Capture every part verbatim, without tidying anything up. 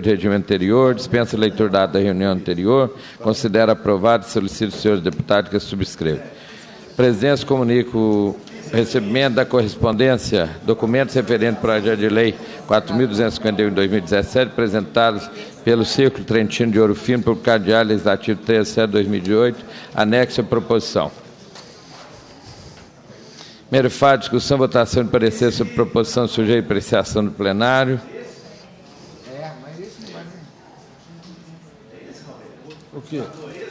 de regimento anterior, dispensa a leitura da ata da reunião anterior, considera aprovado e solicita aos senhores deputados que a subscrevam. Presidência, comunico o recebimento da correspondência, documentos referentes ao projeto de lei quatro mil duzentos e cinquenta e um de dois mil e dezessete, apresentados pelo Círculo Trentino de Ouro Fino, publicado Diário Legislativo treze de setembro de dois mil e dezoito, anexo à proposição. Primeiro fato, discussão, votação de parecer sobre proposição sujeita à apreciação do plenário. O quê?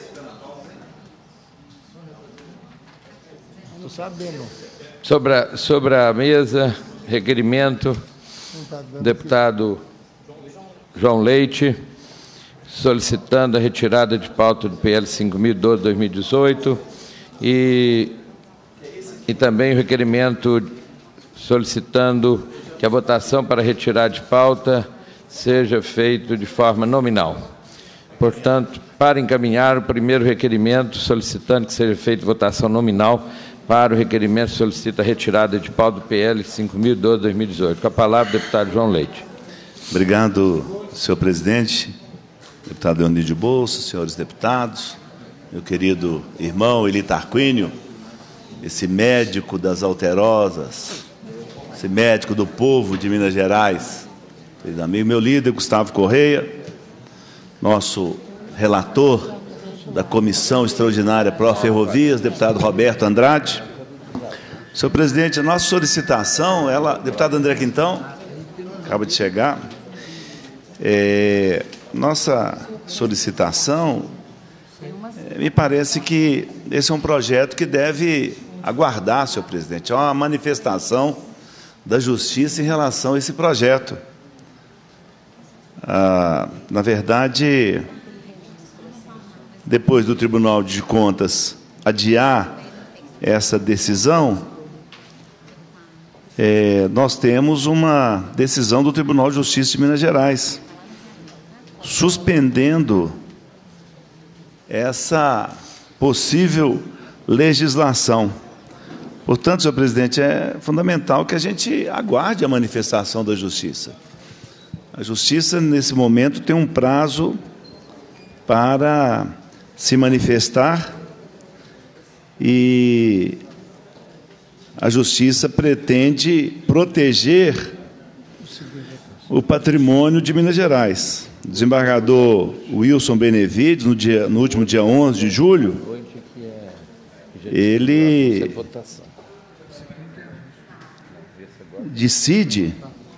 Não sabendo. Sobre a, sobre a mesa, requerimento, deputado João Leite, solicitando a retirada de pauta do P L cinco mil e doze de dois mil e dezoito e, e também o requerimento solicitando que a votação para retirar de pauta seja feita de forma nominal. Portanto, para encaminhar o primeiro requerimento, solicitando que seja feita votação nominal, para o requerimento solicita a retirada de pauta do P L cinco mil e doze de dois mil e dezoito. Com a palavra, deputado João Leite. Obrigado, senhor presidente, deputado Leonídio Bolsa, senhores deputados, meu querido irmão Eli Tarquínio, esse médico das alterosas, esse médico do povo de Minas Gerais, querido amigo, meu líder Gustavo Correia, nosso relator da Comissão Extraordinária Pró-Ferrovias, deputado Roberto Andrade. Senhor presidente, a nossa solicitação, ela, deputado André Quintão, acaba de chegar, é, nossa solicitação, é, me parece que esse é um projeto que deve aguardar, senhor presidente, é uma manifestação da Justiça em relação a esse projeto. Ah, na verdade, depois do Tribunal de Contas adiar essa decisão, é, nós temos uma decisão do Tribunal de Justiça de Minas Gerais, suspendendo essa possível legislação. Portanto, senhor presidente, é fundamental que a gente aguarde a manifestação da Justiça. A Justiça, nesse momento, tem um prazo para se manifestar e a Justiça pretende proteger o patrimônio de Minas Gerais. O desembargador Wilson Benevides, no, dia, no último dia onze de julho, ele decide,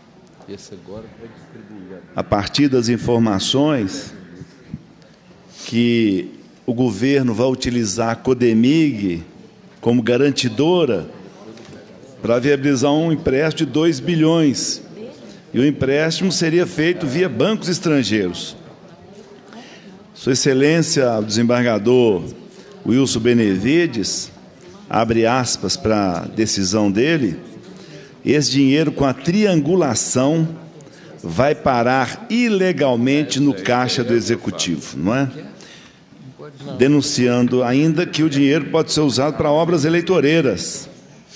a partir das informações, que o governo vai utilizar a Codemig como garantidora para viabilizar um empréstimo de dois bilhões. E o empréstimo seria feito via bancos estrangeiros. Sua Excelência, o desembargador Wilson Benevides, abre aspas para a decisão dele, esse dinheiro com a triangulação vai parar ilegalmente no caixa do Executivo, não é? Denunciando ainda que o dinheiro pode ser usado para obras eleitoreiras.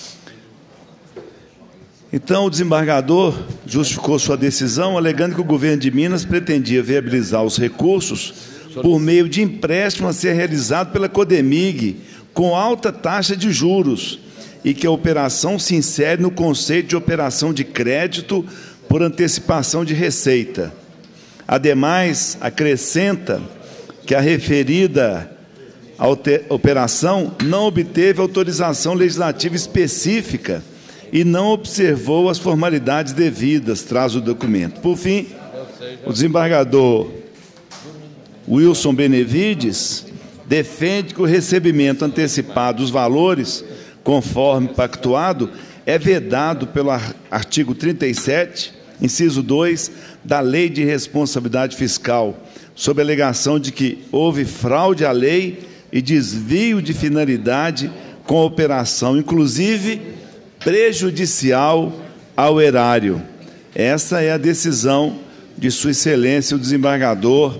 Então, o desembargador justificou sua decisão, alegando que o governo de Minas pretendia viabilizar os recursos por meio de empréstimo a ser realizado pela Codemig, com alta taxa de juros, e que a operação se insere no conceito de operação de crédito por antecipação de receita. Ademais, acrescenta que a referida operação não obteve autorização legislativa específica e não observou as formalidades devidas, traz o documento. Por fim, o desembargador Wilson Benevides defende que o recebimento antecipado dos valores, conforme pactuado, é vedado pelo artigo trinta e sete, inciso dois, da Lei de Responsabilidade Fiscal, sob a alegação de que houve fraude à lei e desvio de finalidade com a operação, inclusive prejudicial ao erário. Essa é a decisão de Sua Excelência, o desembargador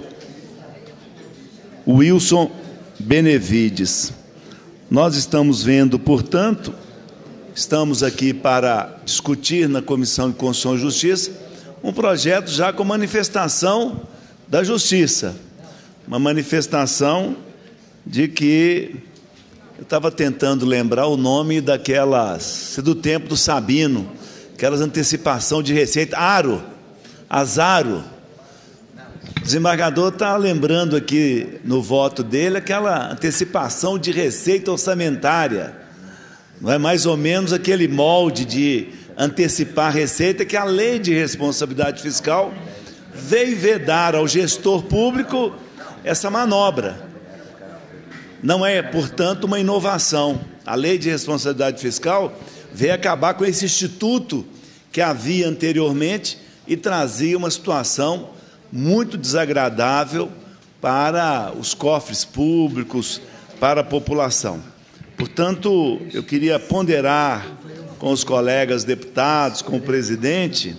Wilson Benevides. Nós estamos vendo, portanto, estamos aqui para discutir na Comissão de Constituição e Justiça um projeto já com manifestação da Justiça, uma manifestação de que eu estava tentando lembrar o nome daquelas, do tempo do Sabino, aquelas antecipação de receita, Aro, Azaro. O desembargador está lembrando aqui no voto dele aquela antecipação de receita orçamentária, não é mais ou menos aquele molde de antecipar receita que a lei de responsabilidade fiscal veio vedar ao gestor público essa manobra. Não é, portanto, uma inovação. A lei de responsabilidade fiscal veio acabar com esse instituto que havia anteriormente e trazia uma situação muito desagradável para os cofres públicos, para a população. Portanto, eu queria ponderar com os colegas deputados, com o presidente.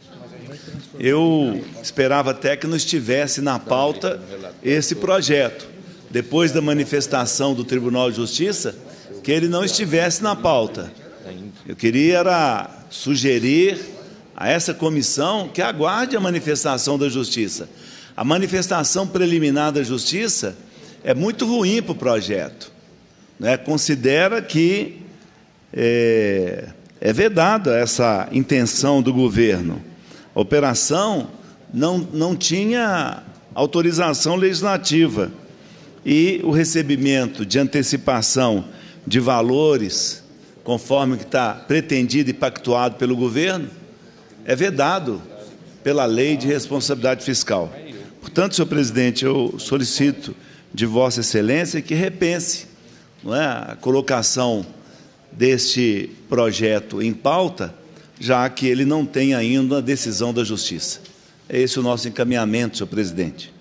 Eu esperava até que não estivesse na pauta esse projeto, depois da manifestação do Tribunal de Justiça, que ele não estivesse na pauta. Eu queria era sugerir a essa comissão que aguarde a manifestação da Justiça. A manifestação preliminar da Justiça é muito ruim para o projeto, né? Considera que é, é vedada essa intenção do governo. A operação não, não tinha autorização legislativa e o recebimento de antecipação de valores, conforme o que está pretendido e pactuado pelo governo, é vedado pela lei de responsabilidade fiscal. Portanto, senhor presidente, eu solicito de Vossa Excelência que repense, não é, a colocação deste projeto em pauta, já que ele não tem ainda a decisão da Justiça. É esse o nosso encaminhamento, senhor presidente.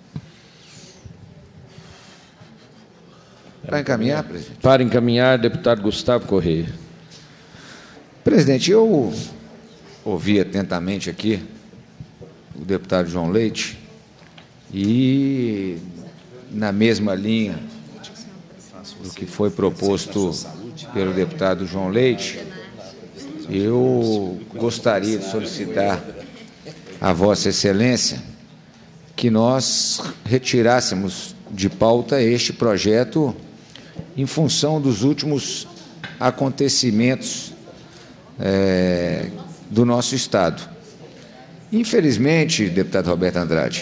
Para encaminhar, presidente? Para encaminhar, deputado Gustavo Correia. Presidente, eu ouvi atentamente aqui o deputado João Leite e, na mesma linha do que foi proposto pelo deputado João Leite, eu gostaria de solicitar a Vossa Excelência que nós retirássemos de pauta este projeto em função dos últimos acontecimentos é, do nosso Estado. Infelizmente, deputado Roberto Andrade,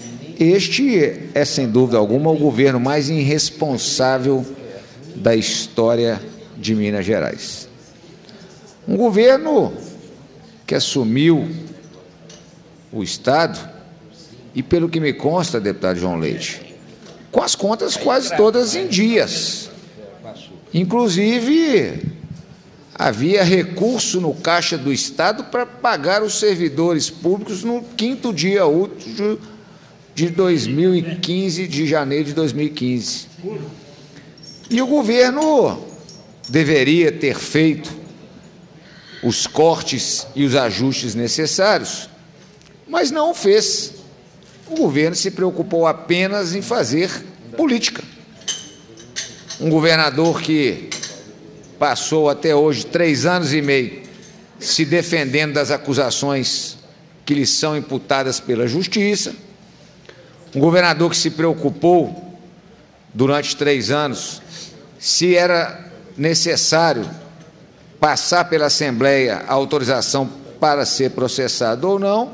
este é, sem dúvida alguma, o governo mais irresponsável da história de Minas Gerais. Um governo que assumiu o Estado e, pelo que me consta, deputado João Leite, com as contas quase todas em dias. Inclusive, havia recurso no Caixa do Estado para pagar os servidores públicos no quinto dia útil de dois mil e quinze, de janeiro de dois mil e quinze. E o governo deveria ter feito os cortes e os ajustes necessários, mas não o fez. O governo se preocupou apenas em fazer política. Um governador que passou até hoje três anos e meio se defendendo das acusações que lhe são imputadas pela Justiça, um governador que se preocupou durante três anos se era necessário passar pela Assembleia a autorização para ser processado ou não,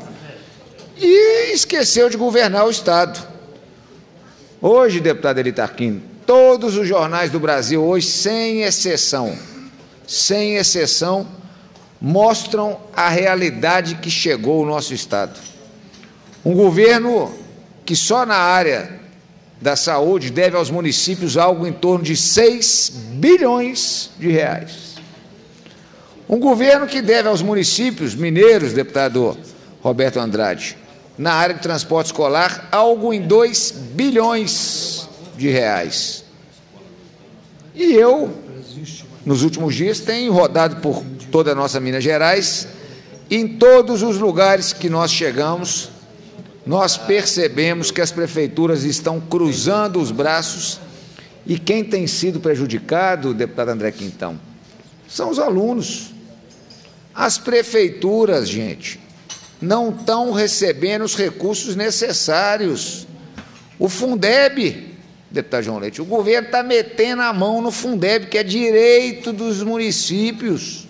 e esqueceu de governar o Estado. Hoje, deputado Eli Tarquínio, todos os jornais do Brasil hoje, sem exceção, sem exceção, mostram a realidade que chegou o nosso Estado. Um governo que só na área da saúde deve aos municípios algo em torno de seis bilhões de reais. Um governo que deve aos municípios mineiros, deputado Roberto Andrade, na área de transporte escolar, algo em dois bilhões de reais. E eu, nos últimos dias, tenho rodado por toda a nossa Minas Gerais, e em todos os lugares que nós chegamos, nós percebemos que as prefeituras estão cruzando os braços, e quem tem sido prejudicado, deputado André Quintão, são os alunos. As prefeituras, gente, não estão recebendo os recursos necessários. O Fundeb, deputado João Leite, o governo está metendo a mão no Fundeb, que é direito dos municípios.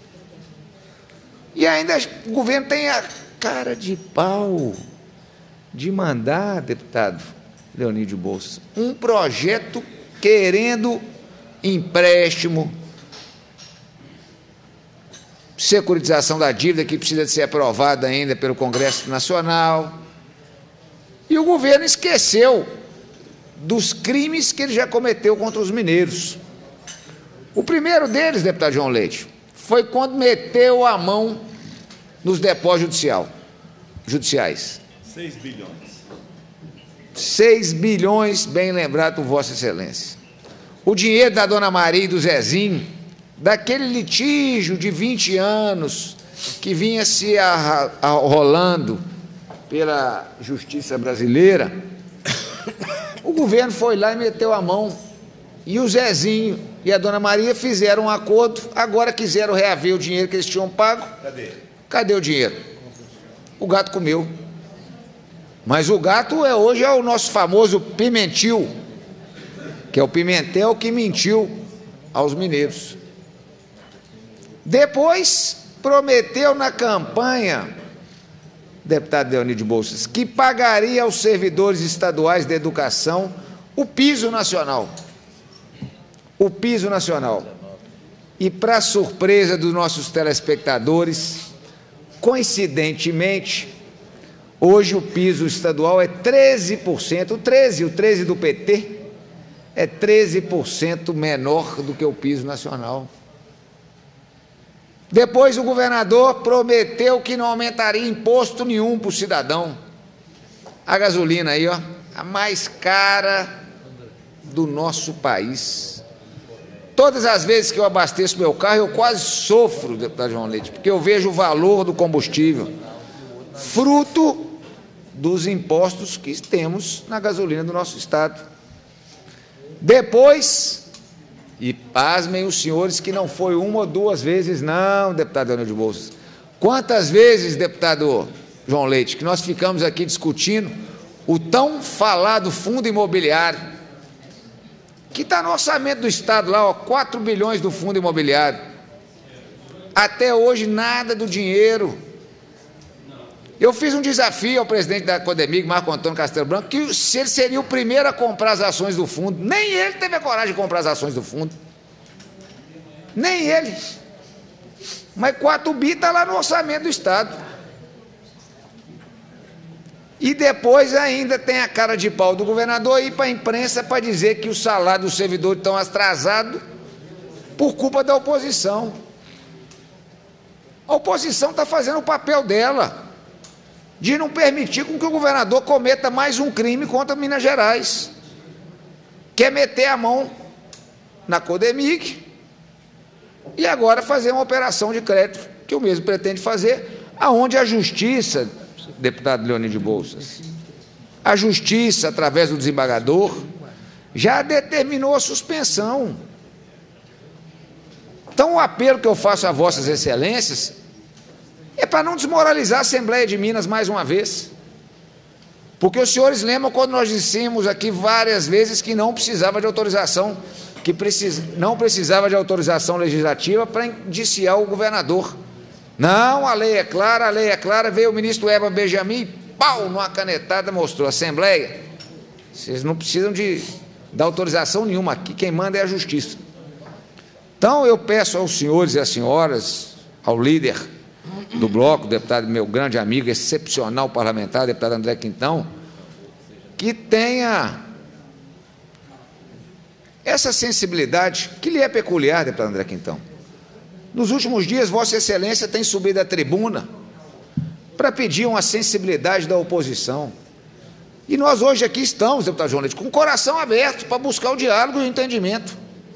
E ainda o governo tem a cara de pau de mandar, deputado Leonídio Bolsas, um projeto querendo empréstimo, securitização da dívida, que precisa de ser aprovada ainda pelo Congresso Nacional. E o governo esqueceu dos crimes que ele já cometeu contra os mineiros. O primeiro deles, deputado João Leite, foi quando meteu a mão nos depósitos judicial, judiciais. seis bilhões. seis bilhões, bem lembrado por Vossa Excelência. O dinheiro da Dona Maria e do Zezinho, daquele litígio de vinte anos que vinha se arrolando pela justiça brasileira, o governo foi lá e meteu a mão, e o Zezinho e a Dona Maria fizeram um acordo, agora quiseram reaver o dinheiro que eles tinham pago. Cadê? Cadê o dinheiro? O gato comeu. Mas o gato é, hoje é o nosso famoso Pimentil, que é o Pimentel que mentiu aos mineiros. Depois prometeu na campanha, deputado Leonídio Bolsas, que pagaria aos servidores estaduais da educação o piso nacional. O piso nacional. E, para surpresa dos nossos telespectadores, coincidentemente, hoje o piso estadual é treze por cento, o treze, o treze do P T, é treze por cento menor do que o piso nacional. Depois o governador prometeu que não aumentaria imposto nenhum para o cidadão. A gasolina aí, ó, a mais cara do nosso país. Todas as vezes que eu abasteço meu carro, eu quase sofro, deputado João Leite, porque eu vejo o valor do combustível, fruto dos impostos que temos na gasolina do nosso estado. Depois, e pasmem os senhores que não foi uma ou duas vezes, não, deputado Leonídio Bolsas. Quantas vezes, deputado João Leite, que nós ficamos aqui discutindo o tão falado fundo imobiliário, que está no orçamento do Estado lá, ó, quatro bilhões do fundo imobiliário. Até hoje, nada do dinheiro. Eu fiz um desafio ao presidente da Codemig, Marco Antônio Castelo Branco, que se ele seria o primeiro a comprar as ações do fundo. Nem ele teve a coragem de comprar as ações do fundo. Nem ele. Mas quatro bi está lá no orçamento do Estado. E depois ainda tem a cara de pau do governador ir para a imprensa para dizer que os salários dos servidores estão atrasados por culpa da oposição. A oposição está fazendo o papel dela, de não permitir com que o governador cometa mais um crime contra Minas Gerais. Quer meter a mão na Codemig e agora fazer uma operação de crédito, que o mesmo pretende fazer, aonde a justiça, deputado Leonídio Bolsas, a justiça, através do desembargador, já determinou a suspensão. Então, o apelo que eu faço a vossas excelências é para não desmoralizar a Assembleia de Minas mais uma vez. Porque os senhores lembram quando nós dissemos aqui várias vezes que não precisava de autorização, que precis, não precisava de autorização legislativa para indiciar o governador. Não, a lei é clara, a lei é clara, veio o ministro Herman Benjamin, pau, numa canetada mostrou, Assembleia, vocês não precisam de, de autorização nenhuma aqui, quem manda é a justiça. Então eu peço aos senhores e às senhoras, ao líder do bloco, deputado meu grande amigo, excepcional parlamentar, deputado André Quintão, que tenha essa sensibilidade que lhe é peculiar, deputado André Quintão. Nos últimos dias, Vossa Excelência tem subido à tribuna para pedir uma sensibilidade da oposição. E nós hoje aqui estamos, deputado João Leite, com o coração aberto para buscar o diálogo e o entendimento,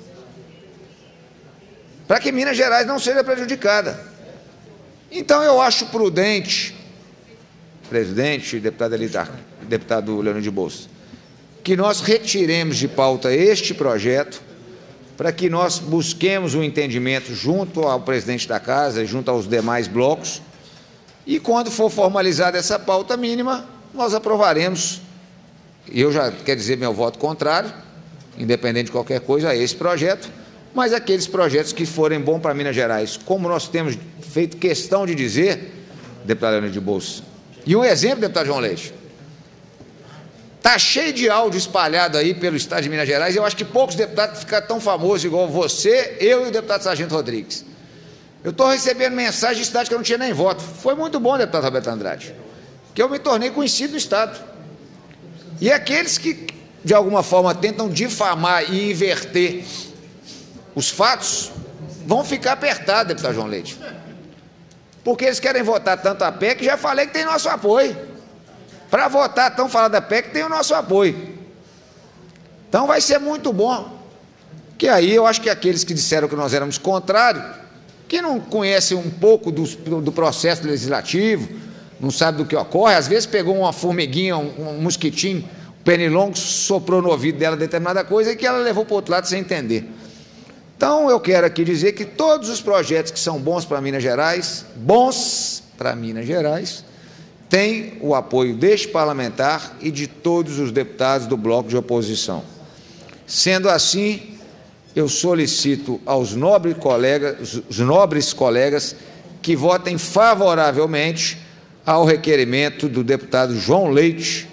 para que Minas Gerais não seja prejudicada. Então, eu acho prudente, presidente, deputado, Elitar, deputado Leonídio Bolsas, que nós retiremos de pauta este projeto, para que nós busquemos um entendimento junto ao presidente da Casa e junto aos demais blocos, E, quando for formalizada essa pauta mínima, nós aprovaremos, eu já quero dizer meu voto contrário, independente de qualquer coisa, a esse projeto, mas aqueles projetos que forem bons para Minas Gerais, como nós temos feito questão de dizer, deputado Leonir de Bolsa. E um exemplo, deputado João Leite, está cheio de áudio espalhado aí pelo estado de Minas Gerais, e eu acho que poucos deputados ficam tão famosos igual você, eu e o deputado Sargento Rodrigues. Eu estou recebendo mensagem de cidade que eu não tinha nem voto. Foi muito bom, deputado Roberto Andrade, que eu me tornei conhecido no estado. E aqueles que, de alguma forma, tentam difamar e inverter os fatos, vão ficar apertados, deputado João Leite. Porque eles querem votar tanto a P E C, que já falei que tem nosso apoio. Para votar tão falando da P E C, tem o nosso apoio. Então vai ser muito bom. Que aí eu acho que aqueles que disseram que nós éramos contrários, que não conhecem um pouco do, do processo legislativo, não sabe do que ocorre, às vezes pegou uma formiguinha, um, um mosquitinho, um pernilongo, soprou no ouvido dela determinada coisa e que ela levou para o outro lado sem entender. Então, eu quero aqui dizer que todos os projetos que são bons para Minas Gerais, bons para Minas Gerais, têm o apoio deste parlamentar e de todos os deputados do bloco de oposição. Sendo assim, eu solicito aos nobres colegas, os nobres colegas que votem favoravelmente ao requerimento do deputado João Leite.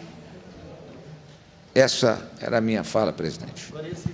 Essa era a minha fala, presidente.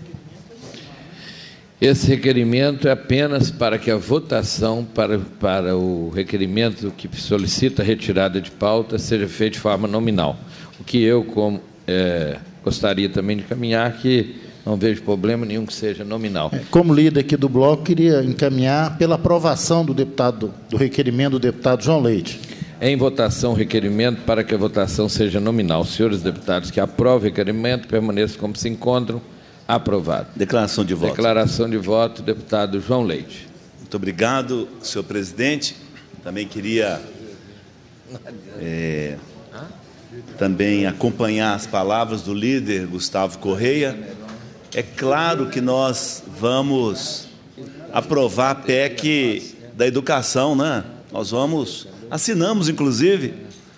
Esse requerimento é apenas para que a votação para, para o requerimento que solicita a retirada de pauta seja feita de forma nominal. O que eu como, é, gostaria também de caminhar, que não vejo problema nenhum que seja nominal. Como líder aqui do bloco, queria encaminhar pela aprovação do deputado, do requerimento do deputado João Leite. Em votação, o requerimento para que a votação seja nominal. Senhores deputados que aprovam o requerimento, permaneçam como se encontram. Aprovado. Declaração de voto. Declaração de voto, deputado João Leite. Muito obrigado, senhor presidente. Também queria é, também acompanhar as palavras do líder Gustavo Correia. É claro que nós vamos aprovar a P E C da educação, né? Nós vamos, assinamos inclusive,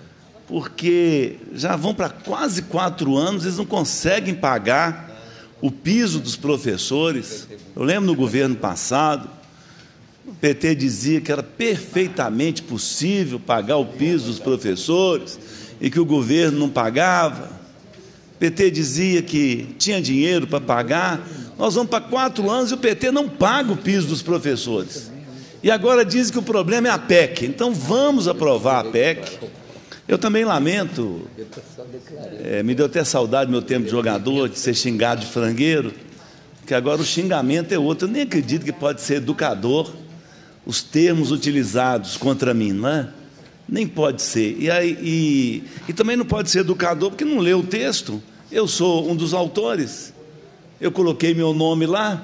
porque já vão para quase quatro anos, eles não conseguem pagar o piso dos professores. Eu lembro no governo passado, o P T dizia que era perfeitamente possível pagar o piso dos professores e que o governo não pagava. O P T dizia que tinha dinheiro para pagar. Nós vamos para quatro anos e o P T não paga o piso dos professores. E agora dizem que o problema é a P E C. Então vamos aprovar a P E C. Eu também lamento, é, me deu até saudade do meu tempo de jogador, de ser xingado de frangueiro, que agora o xingamento é outro. Eu nem acredito que pode ser educador os termos utilizados contra mim, não é? Nem pode ser. E, aí, e, e também não pode ser educador porque não leu o texto. Eu sou um dos autores, eu coloquei meu nome lá,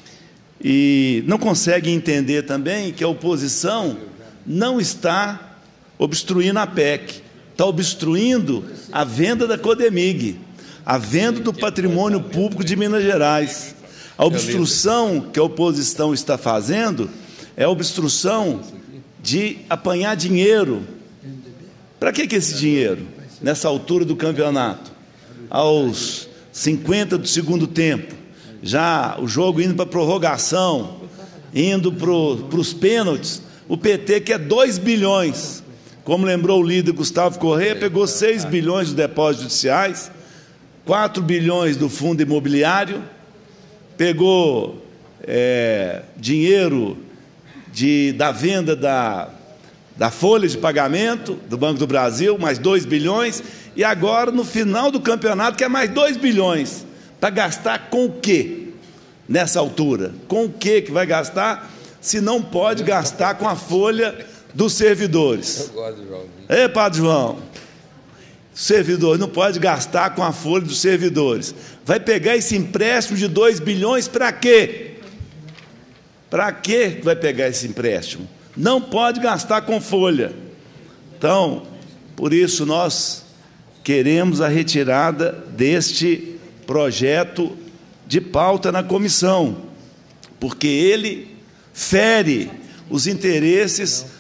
e não consegue entender também que a oposição não está obstruindo a P E C. Está obstruindo a venda da Codemig, a venda do patrimônio público de Minas Gerais. A obstrução que a oposição está fazendo é a obstrução de apanhar dinheiro. Para que, que esse dinheiro, nessa altura do campeonato? Aos cinquenta do segundo tempo, já o jogo indo para a prorrogação, indo para os pênaltis, o P T quer dois bilhões. Como lembrou o líder Gustavo Correia, pegou seis bilhões dos depósitos judiciais, quatro bilhões do fundo imobiliário, pegou é, dinheiro de, da venda da, da folha de pagamento do Banco do Brasil, mais dois bilhões, e agora, no final do campeonato, quer mais dois bilhões. Para gastar com o quê nessa altura? Com o quê que vai gastar, se não pode gastar com a folha dos servidores? Ei, Padre João, servidor não pode gastar com a folha dos servidores. Vai pegar esse empréstimo de dois bilhões para quê? Para quê vai pegar esse empréstimo? Não pode gastar com folha. Então, por isso nós queremos a retirada deste projeto de pauta na comissão, porque ele fere os interesses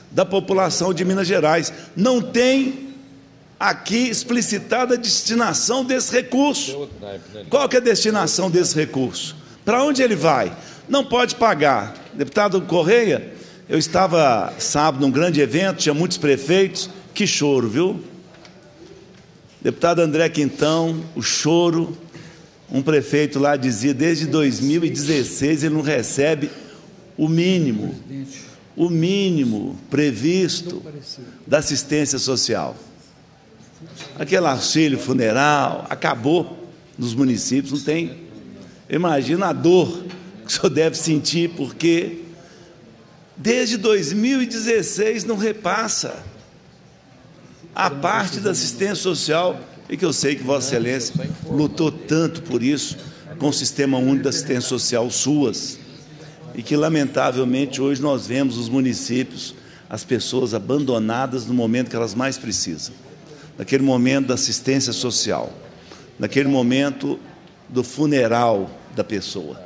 da população de Minas Gerais. Não tem aqui explicitada a destinação desse recurso. Qual que é a destinação desse recurso? Para onde ele vai? Não pode pagar. Deputado Correia, eu estava sábado num grande evento, tinha muitos prefeitos, que choro, viu? Deputado André Quintão, o choro, um prefeito lá dizia, desde dois mil e dezesseis ele não recebe o mínimo, o mínimo previsto da assistência social. Aquele auxílio funeral acabou nos municípios, não tem. Imagina a dor que o senhor deve sentir, porque desde dois mil e dezesseis não repassa a parte da assistência social, e que eu sei que Vossa Excelência lutou tanto por isso, com o Sistema Único da Assistência Social SUAS, e que, lamentavelmente, hoje nós vemos os municípios, as pessoas abandonadas no momento que elas mais precisam, naquele momento da assistência social, naquele momento do funeral da pessoa,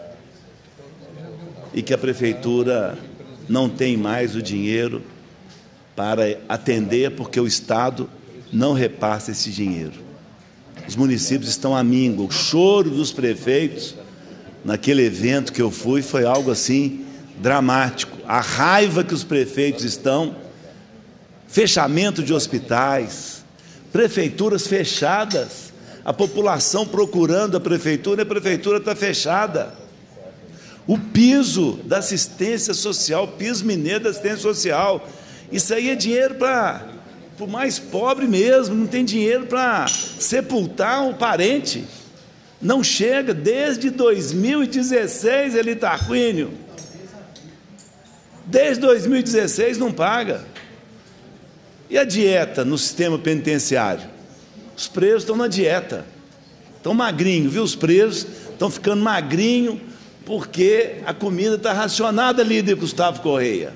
e que a Prefeitura não tem mais o dinheiro para atender, porque o Estado não repassa esse dinheiro. Os municípios estão à míngua. O choro dos prefeitos, naquele evento que eu fui, foi algo assim dramático. A raiva que os prefeitos estão, fechamento de hospitais, prefeituras fechadas, a população procurando a prefeitura, e a prefeitura está fechada. O piso da assistência social, o piso mineiro da assistência social, isso aí é dinheiro para o mais pobre mesmo, não tem dinheiro para sepultar um parente. Não chega, desde dois mil e dezesseis, Eli Tarquínio. Desde dois mil e dezesseis não paga. E a dieta no sistema penitenciário? Os presos estão na dieta, estão magrinhos, viu? Os presos estão ficando magrinhos porque a comida está racionada, líder Gustavo Correia.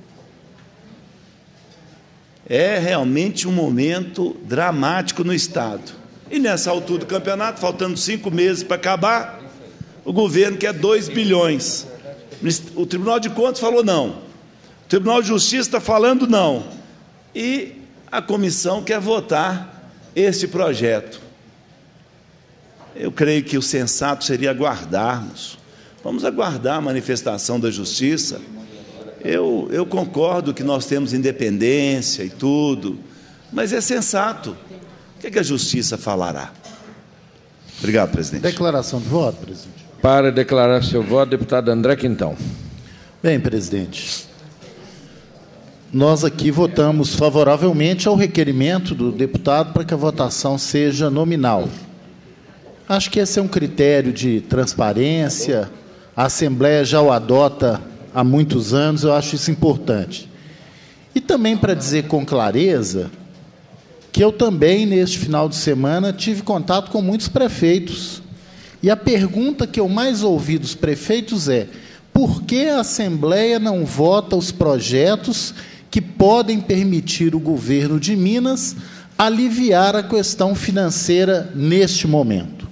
É realmente um momento dramático no Estado. E nessa altura do campeonato, faltando cinco meses para acabar, o governo quer dois bilhões. O Tribunal de Contas falou não. O Tribunal de Justiça está falando não. E a comissão quer votar esse projeto. Eu creio que o sensato seria aguardarmos. Vamos aguardar a manifestação da Justiça. Eu, eu concordo que nós temos independência e tudo, mas é sensato. O que, é que a Justiça falará? Obrigado, presidente. Declaração de voto, presidente. Para declarar seu voto, deputado André Quintão. Bem, presidente, nós aqui votamos favoravelmente ao requerimento do deputado para que a votação seja nominal. Acho que esse é um critério de transparência, a Assembleia já o adota há muitos anos, eu acho isso importante. E também para dizer com clareza que eu também, neste final de semana, tive contato com muitos prefeitos. E a pergunta que eu mais ouvi dos prefeitos é: por que a Assembleia não vota os projetos que podem permitir o governo de Minas aliviar a questão financeira neste momento?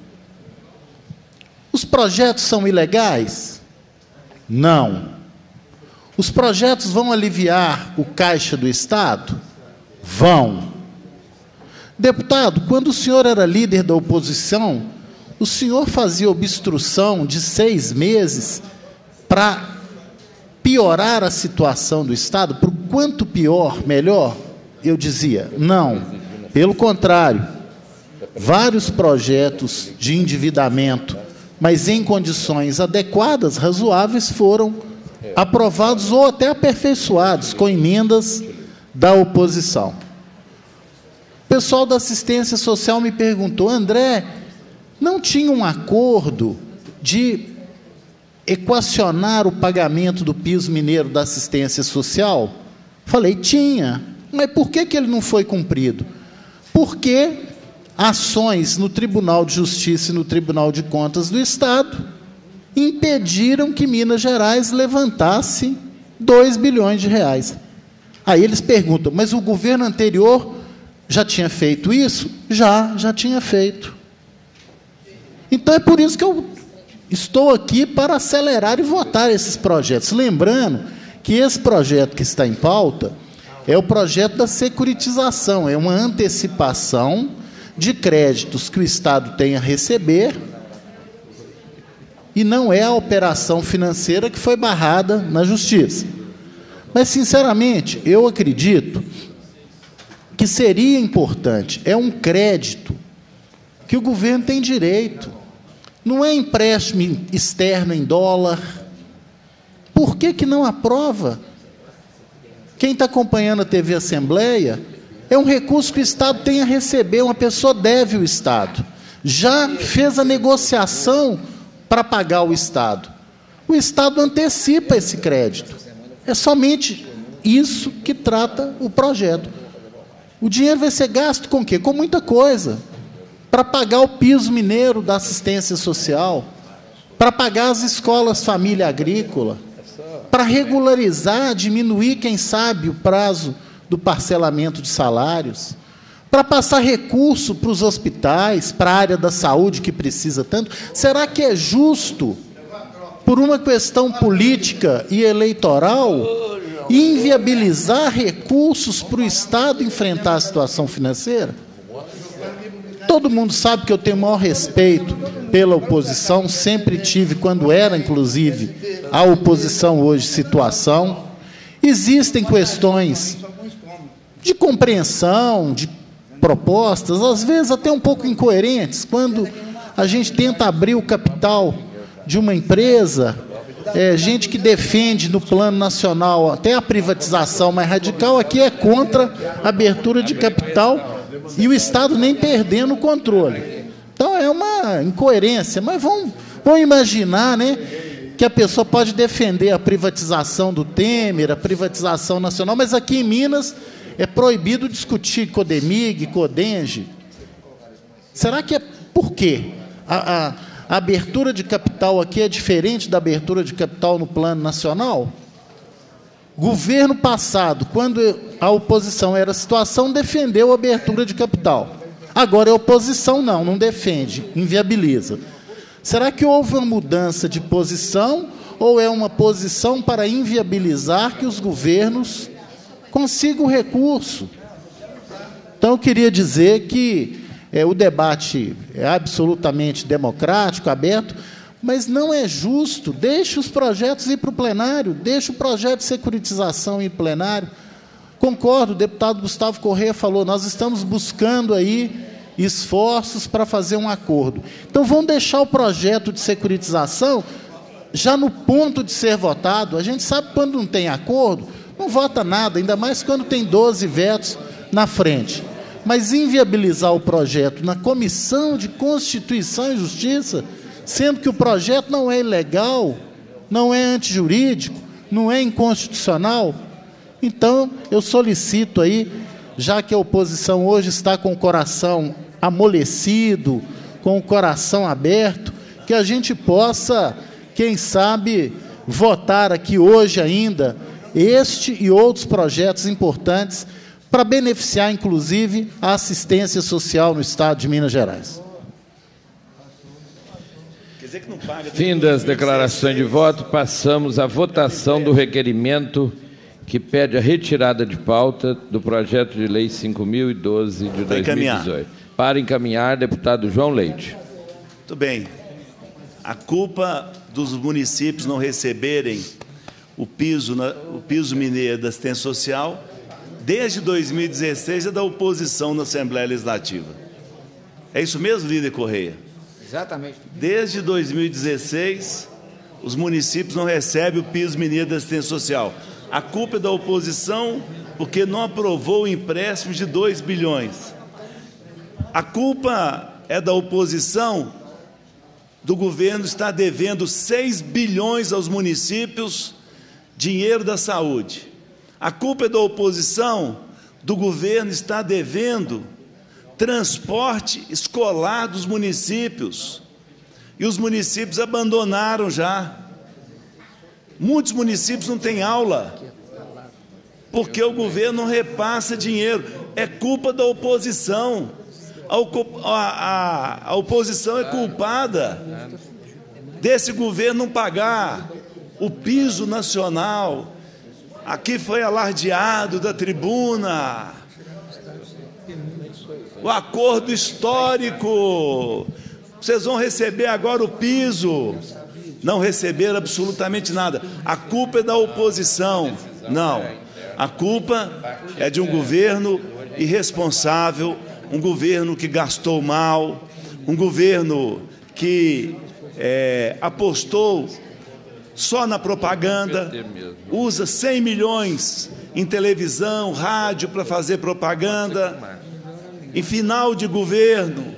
Os projetos são ilegais? Não. Os projetos vão aliviar o caixa do Estado? Vão. Deputado, quando o senhor era líder da oposição, o senhor fazia obstrução de seis meses para piorar a situação do Estado? Por quanto pior, melhor? Eu dizia, não. Pelo contrário, vários projetos de endividamento, mas em condições adequadas, razoáveis, foram aprovados ou até aperfeiçoados com emendas da oposição. O pessoal da assistência social me perguntou: André, não tinha um acordo de equacionar o pagamento do piso mineiro da assistência social? Falei, tinha. Mas por que que ele não foi cumprido? Porque ações no Tribunal de Justiça e no Tribunal de Contas do Estado impediram que Minas Gerais levantasse dois bilhões de reais. Aí eles perguntam, mas o governo anterior já tinha feito isso? Já, já tinha feito. Então é por isso que eu estou aqui para acelerar e votar esses projetos. Lembrando que esse projeto que está em pauta É o projeto da securitização, é uma antecipação de créditos que o Estado tem a receber e não é a operação financeira que foi barrada na Justiça. Mas, sinceramente, eu acredito que seria importante, é um crédito que o governo tem direito, não é empréstimo externo em dólar. Por que que não aprova? Quem está acompanhando a T V Assembleia, é um recurso que o Estado tem a receber, uma pessoa deve o Estado. Já fez a negociação para pagar o Estado. O Estado antecipa esse crédito. É somente isso que trata o projeto. O dinheiro vai ser gasto com o quê? Com muita coisa. Para pagar o piso mineiro da assistência social, para pagar as escolas família agrícola, para regularizar, diminuir, quem sabe, o prazo do parcelamento de salários, para passar recurso para os hospitais, para a área da saúde que precisa tanto. Será que é justo, por uma questão política e eleitoral, inviabilizar recursos para o Estado enfrentar a situação financeira? Todo mundo sabe que eu tenho o maior respeito pela oposição, sempre tive, quando era, inclusive, a oposição hoje, situação. Existem questões de compreensão, de propostas, às vezes até um pouco incoerentes, quando a gente tenta abrir o capital de uma empresa, é, gente que defende no plano nacional até a privatização mais radical, aqui é contra a abertura de capital e o Estado nem perdendo o controle. Então é uma incoerência, mas vamos, vamos imaginar, né, que a pessoa pode defender a privatização do Temer, a privatização nacional, mas aqui em Minas é proibido discutir Codemig, Codenge. Será que é por quê? A, a, a abertura de capital aqui é diferente da abertura de capital no plano nacional? Governo passado, quando a oposição era a situação, defendeu a abertura de capital. Agora a oposição não, não defende, inviabiliza. Será que houve uma mudança de posição ou é uma posição para inviabilizar que os governos consigam o recurso? Então, eu queria dizer que é, o debate é absolutamente democrático, aberto, mas não é justo. Deixe os projetos ir para o plenário, deixe o projeto de securitização ir para o plenário. Concordo, o deputado Gustavo Correia falou, nós estamos buscando aí esforços para fazer um acordo. Então, vamos deixar o projeto de securitização já no ponto de ser votado. A gente sabe que quando não tem acordo, não vota nada, ainda mais quando tem doze vetos na frente. Mas inviabilizar o projeto na Comissão de Constituição e Justiça, sendo que o projeto não é ilegal, não é antijurídico, não é inconstitucional. Então, eu solicito aí, já que a oposição hoje está com o coração amolecido, com o coração aberto, que a gente possa, quem sabe, votar aqui hoje ainda este e outros projetos importantes para beneficiar, inclusive, a assistência social no Estado de Minas Gerais. Fim das declarações de voto, passamos à votação do requerimento que pede a retirada de pauta do projeto de lei cinco mil e doze de dois mil e dezoito. Para encaminhar, deputado João Leite. Muito bem. A culpa dos municípios não receberem o piso, na, o piso mineiro da assistência social, desde dois mil e dezesseis, é da oposição na Assembleia Legislativa. É isso mesmo, líder Correia? Exatamente. Desde dois mil e dezesseis, os municípios não recebem o piso mineiro da assistência social. A culpa é da oposição porque não aprovou o empréstimo de dois bilhões. A culpa é da oposição do governo estar devendo seis bilhões aos municípios, dinheiro da saúde. A culpa é da oposição do governo estar devendo transporte escolar dos municípios. E os municípios abandonaram já. Muitos municípios não têm aula, porque o governo não repassa dinheiro. É culpa da oposição. A, a, a oposição é culpada desse governo não pagar o piso nacional, Aqui foi alardeado da tribuna o acordo histórico. Vocês vão receber agora o piso. Não receberam absolutamente nada. A culpa é da oposição. Não. A culpa é de um governo irresponsável, um governo que gastou mal, um governo que é, apostou só na propaganda, usa cem milhões em televisão, rádio para fazer propaganda. Em final de governo,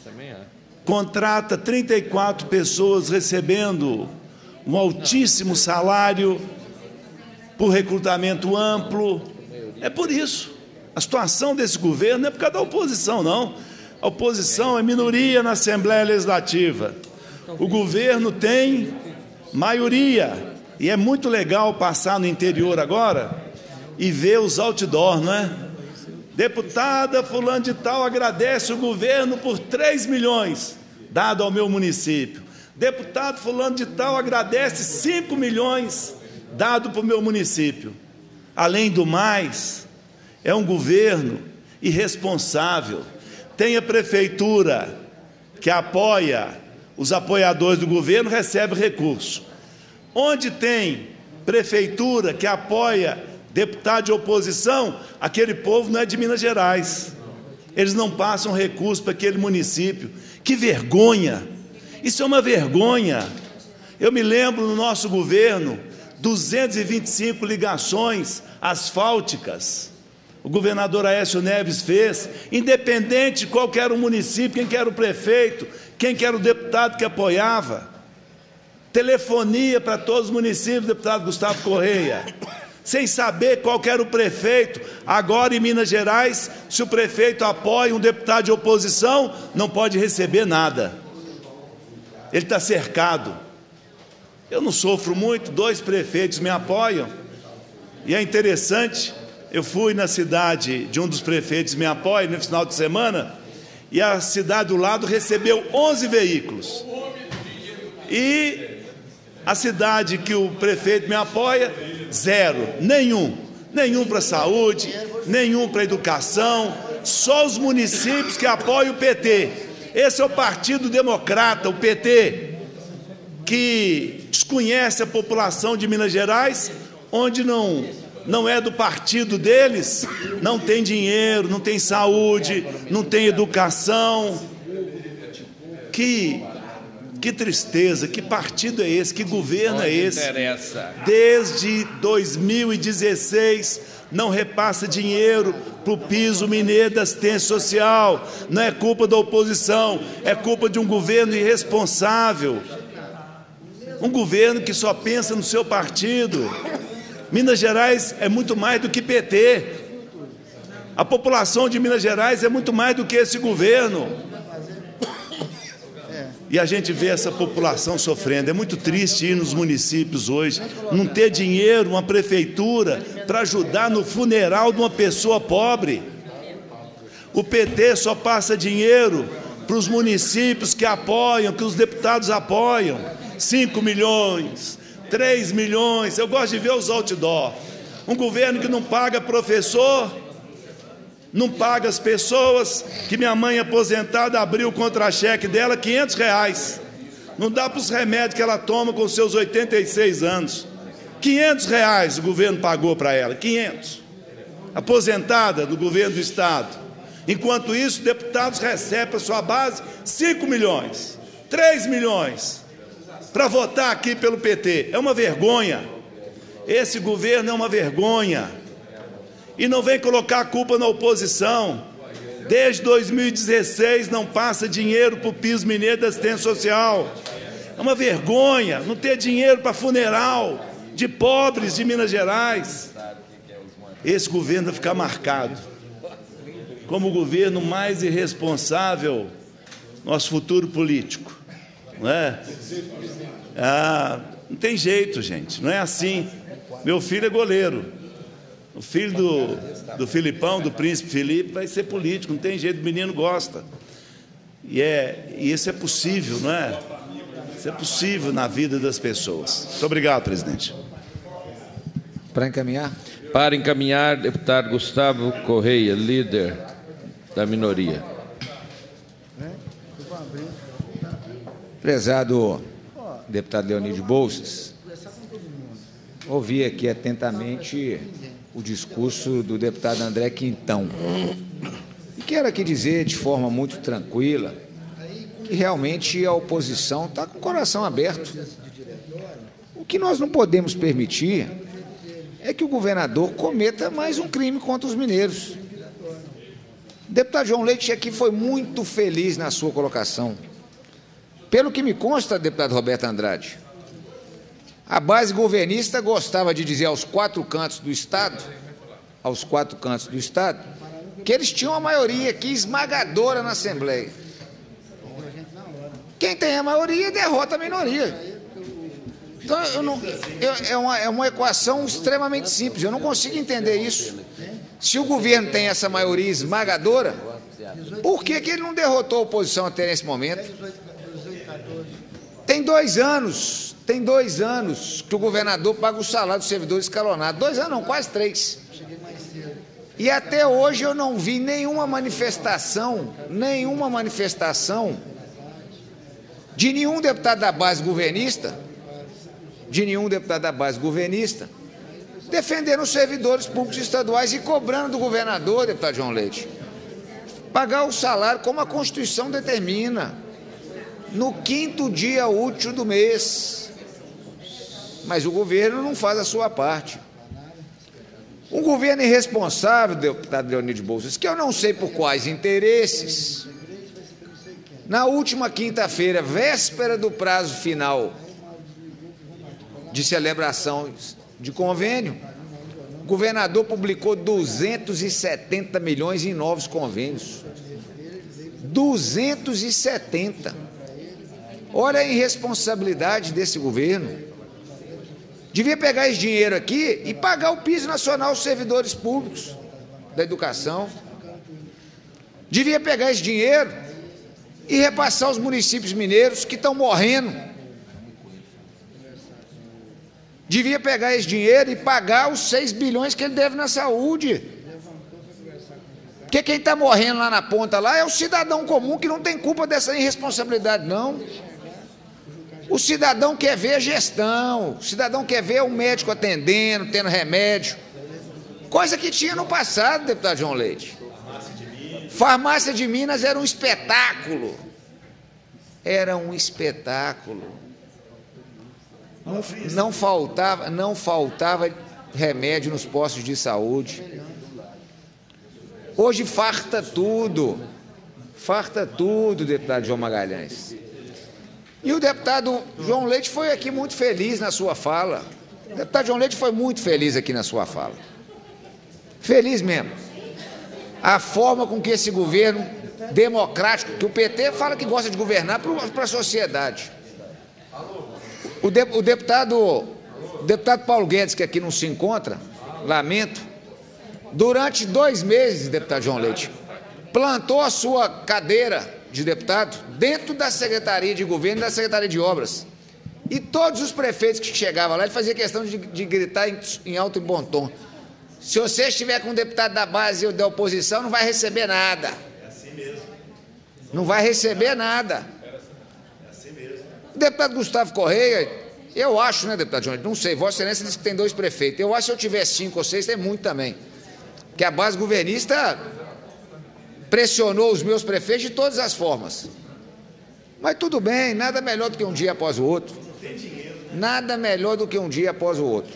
contrata trinta e quatro pessoas recebendo um altíssimo salário por recrutamento amplo. É por isso. A situação desse governo não é por causa da oposição, não. A oposição é minoria na Assembleia Legislativa. O governo tem maioria. E é muito legal passar no interior agora e ver os outdoors, não é? Deputada fulano de tal agradece o governo por três milhões dado ao meu município. Deputado fulano de tal agradece cinco milhões dado para o meu município. Além do mais, é um governo irresponsável. Tem a prefeitura que apoia os apoiadores do governo, recebe recurso. Onde tem prefeitura que apoia deputado de oposição, aquele povo não é de Minas Gerais. Eles não passam recurso para aquele município. Que vergonha! Isso é uma vergonha. Eu me lembro no nosso governo, duzentas e vinte e cinco ligações asfálticas. O governador Aécio Neves fez, independente de qual que era o município, quem que era o prefeito, quem que era o deputado que apoiava. Telefonia para todos os municípios, deputado Gustavo Correia. Sem saber qual que era o prefeito. Agora, em Minas Gerais, se o prefeito apoia um deputado de oposição, não pode receber nada. Ele está cercado. Eu não sofro muito, dois prefeitos me apoiam. E é interessante, eu fui na cidade de um dos prefeitos me apoia no final de semana, e a cidade do lado recebeu onze veículos. E a cidade que o prefeito me apoia, zero, nenhum. Nenhum para a saúde, nenhum para a educação, só os municípios que apoiam o P T. Esse é o Partido Democrata, o P T, que desconhece a população de Minas Gerais, onde não, não é do partido deles, não tem dinheiro, não tem saúde, não tem educação. Que... Que tristeza, que partido é esse, que governo é esse? Desde dois mil e dezesseis não repassa dinheiro para o piso Mineiro da assistência social. Não é culpa da oposição, é culpa de um governo irresponsável. Um governo que só pensa no seu partido. Minas Gerais é muito mais do que P T. A população de Minas Gerais é muito mais do que esse governo. E a gente vê essa população sofrendo. É muito triste ir nos municípios hoje, não ter dinheiro, uma prefeitura, para ajudar no funeral de uma pessoa pobre. O P T só passa dinheiro para os municípios que apoiam, que os deputados apoiam. cinco milhões, três milhões. Eu gosto de ver os outdoor. Um governo que não paga professor, não paga as pessoas, que minha mãe aposentada abriu o contra-cheque dela, quinhentos reais. Não dá para os remédios que ela toma com seus oitenta e seis anos. quinhentos reais o governo pagou para ela, quinhentos. Aposentada do governo do Estado. Enquanto isso, deputados recebem para sua base cinco milhões, três milhões, para votar aqui pelo P T. É uma vergonha. Esse governo é uma vergonha. E não vem colocar a culpa na oposição. Desde dois mil e dezesseis não passa dinheiro para o piso Mineiro da assistência social. É uma vergonha não ter dinheiro para funeral de pobres de Minas Gerais. Esse governo vai ficar marcado como o governo mais irresponsável no nosso futuro político. Não é? Ah, não tem jeito, gente. Não é assim. Meu filho é goleiro. O filho do, do Filipão, do príncipe Felipe, vai ser político, não tem jeito, o menino gosta. E, é, e isso é possível, não é? Isso é possível na vida das pessoas. Muito obrigado, presidente. Para encaminhar? Para encaminhar, deputado Gustavo Correia, líder da minoria. Prezado deputado Leonídio Bolsas, ouvi aqui atentamente o discurso do deputado André Quintão. E quero aqui dizer de forma muito tranquila que realmente a oposição está com o coração aberto. O que nós não podemos permitir é que o governador cometa mais um crime contra os mineiros. O deputado João Leite aqui foi muito feliz na sua colocação. Pelo que me consta, deputado Roberto Andrade, a base governista gostava de dizer aos quatro cantos do Estado, aos quatro cantos do Estado, que eles tinham a maioria aqui esmagadora na Assembleia. Quem tem a maioria derrota a minoria. Então, eu não, eu, é, uma, é uma equação extremamente simples, eu não consigo entender isso. Se o governo tem essa maioria esmagadora, por que, que ele não derrotou a oposição até nesse momento? Tem dois anos, tem dois anos que o governador paga o salário do servidor escalonado. Dois anos não, quase três. E até hoje eu não vi nenhuma manifestação, nenhuma manifestação de nenhum deputado da base governista, de nenhum deputado da base governista, defendendo os servidores públicos estaduais e cobrando do governador, deputado João Leite, pagar o salário como a Constituição determina, no quinto dia útil do mês. Mas o governo não faz a sua parte. Um governo irresponsável, deputado Leonídio Bolsas, que eu não sei por quais interesses, na última quinta-feira, véspera do prazo final de celebração de convênio, o governador publicou duzentos e setenta milhões em novos convênios. duzentos e setenta. Olha a irresponsabilidade desse governo. Devia pegar esse dinheiro aqui e pagar o piso nacional aos servidores públicos da educação. Devia pegar esse dinheiro e repassar aos municípios mineiros que estão morrendo. Devia pegar esse dinheiro e pagar os seis bilhões que ele deve na saúde. Porque quem está morrendo lá na ponta lá é o cidadão comum que não tem culpa dessa irresponsabilidade, não. O cidadão quer ver a gestão, o cidadão quer ver o médico atendendo, tendo remédio. Coisa que tinha no passado, deputado João Leite. Farmácia de Minas era um espetáculo. Era um espetáculo. Não, não faltava, não faltava remédio nos postos de saúde. Hoje farta tudo. Farta tudo, deputado João Magalhães. E o deputado João Leite foi aqui muito feliz na sua fala. O deputado João Leite foi muito feliz aqui na sua fala. Feliz mesmo. A forma com que esse governo democrático, que o P T fala que gosta de governar para a sociedade. O, de, o, deputado, o deputado Paulo Guedes, que aqui não se encontra, lamento, durante dois meses, deputado João Leite, plantou a sua cadeira de deputado dentro da Secretaria de Governo e da Secretaria de Obras. E todos os prefeitos que chegavam lá, ele fazia questão de, de gritar em, em alto e bom tom: se você estiver com um deputado da base ou da oposição, não vai receber nada. É assim mesmo. Não vai receber nada. É assim mesmo. O deputado Gustavo Correia, eu acho, né, deputado João, não sei, Vossa Excelência disse que tem dois prefeitos. Eu acho que se eu tiver cinco ou seis, tem muito também. Porque a base governista pressionou os meus prefeitos de todas as formas. Mas tudo bem, nada melhor do que um dia após o outro. Nada melhor do que um dia após o outro.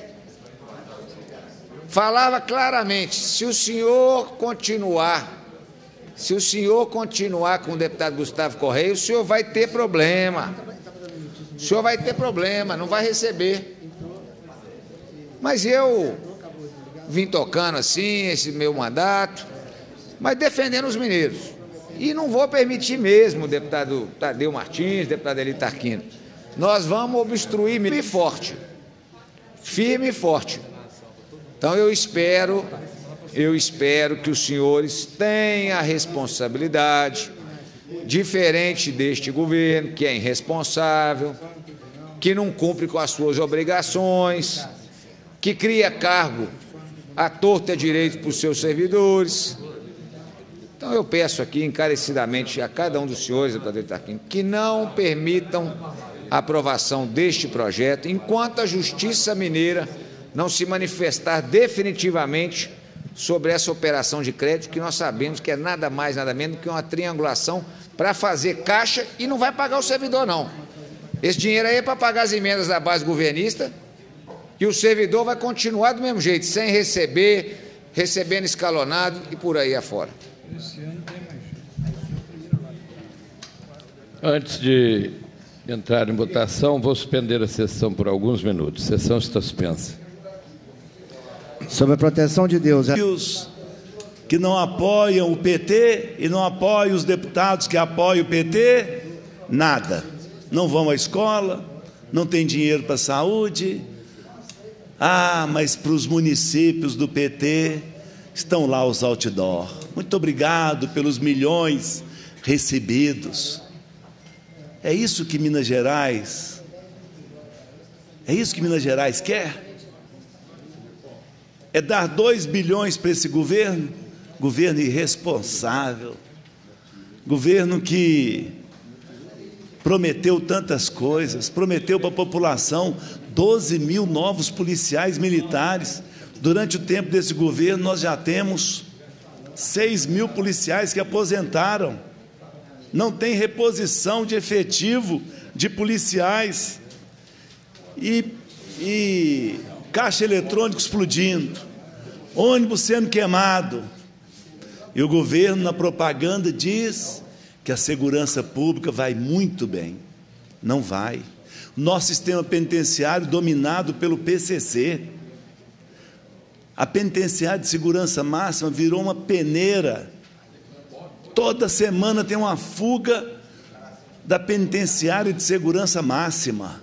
Falava claramente: se o senhor continuar, se o senhor continuar com o deputado Gustavo Correia, o senhor vai ter problema. O senhor vai ter problema, não vai receber. Mas eu vim tocando assim, esse meu mandato, mas defendendo os mineiros. E não vou permitir mesmo, deputado Tadeu Martins, deputado Eli Tarquino. Nós vamos obstruir firme e forte. Firme e forte. Então eu espero, eu espero que os senhores tenham a responsabilidade, diferente deste governo, que é irresponsável, que não cumpre com as suas obrigações, que cria cargo à torta e à direito para os seus servidores. Então, eu peço aqui encarecidamente a cada um dos senhores, deputado Tarquínio, que não permitam a aprovação deste projeto enquanto a Justiça Mineira não se manifestar definitivamente sobre essa operação de crédito, que nós sabemos que é nada mais, nada menos que uma triangulação para fazer caixa e não vai pagar o servidor, não. Esse dinheiro aí é para pagar as emendas da base governista e o servidor vai continuar do mesmo jeito, sem receber, recebendo escalonado e por aí afora. Antes de entrar em votação, vou suspender a sessão por alguns minutos. A sessão está suspensa. Sob a proteção de Deus. Os que não apoiam o P T e não apoiam os deputados que apoiam o P T, nada. Não vão à escola, não tem dinheiro para a saúde. Ah, mas para os municípios do P T estão lá os outdoor. Muito obrigado pelos milhões recebidos. É isso que Minas Gerais, é isso que Minas Gerais quer? É dar dois bilhões para esse governo? Governo irresponsável, governo que prometeu tantas coisas, prometeu para a população doze mil novos policiais militares. Durante o tempo desse governo, nós já temos seis mil policiais que aposentaram. Não tem reposição de efetivo de policiais. E, e caixa eletrônico explodindo, ônibus sendo queimado. E o governo, na propaganda, diz que a segurança pública vai muito bem. Não vai. Nosso sistema penitenciário dominado pelo P C C. A penitenciária de segurança máxima virou uma peneira. Toda semana tem uma fuga da penitenciária de segurança máxima.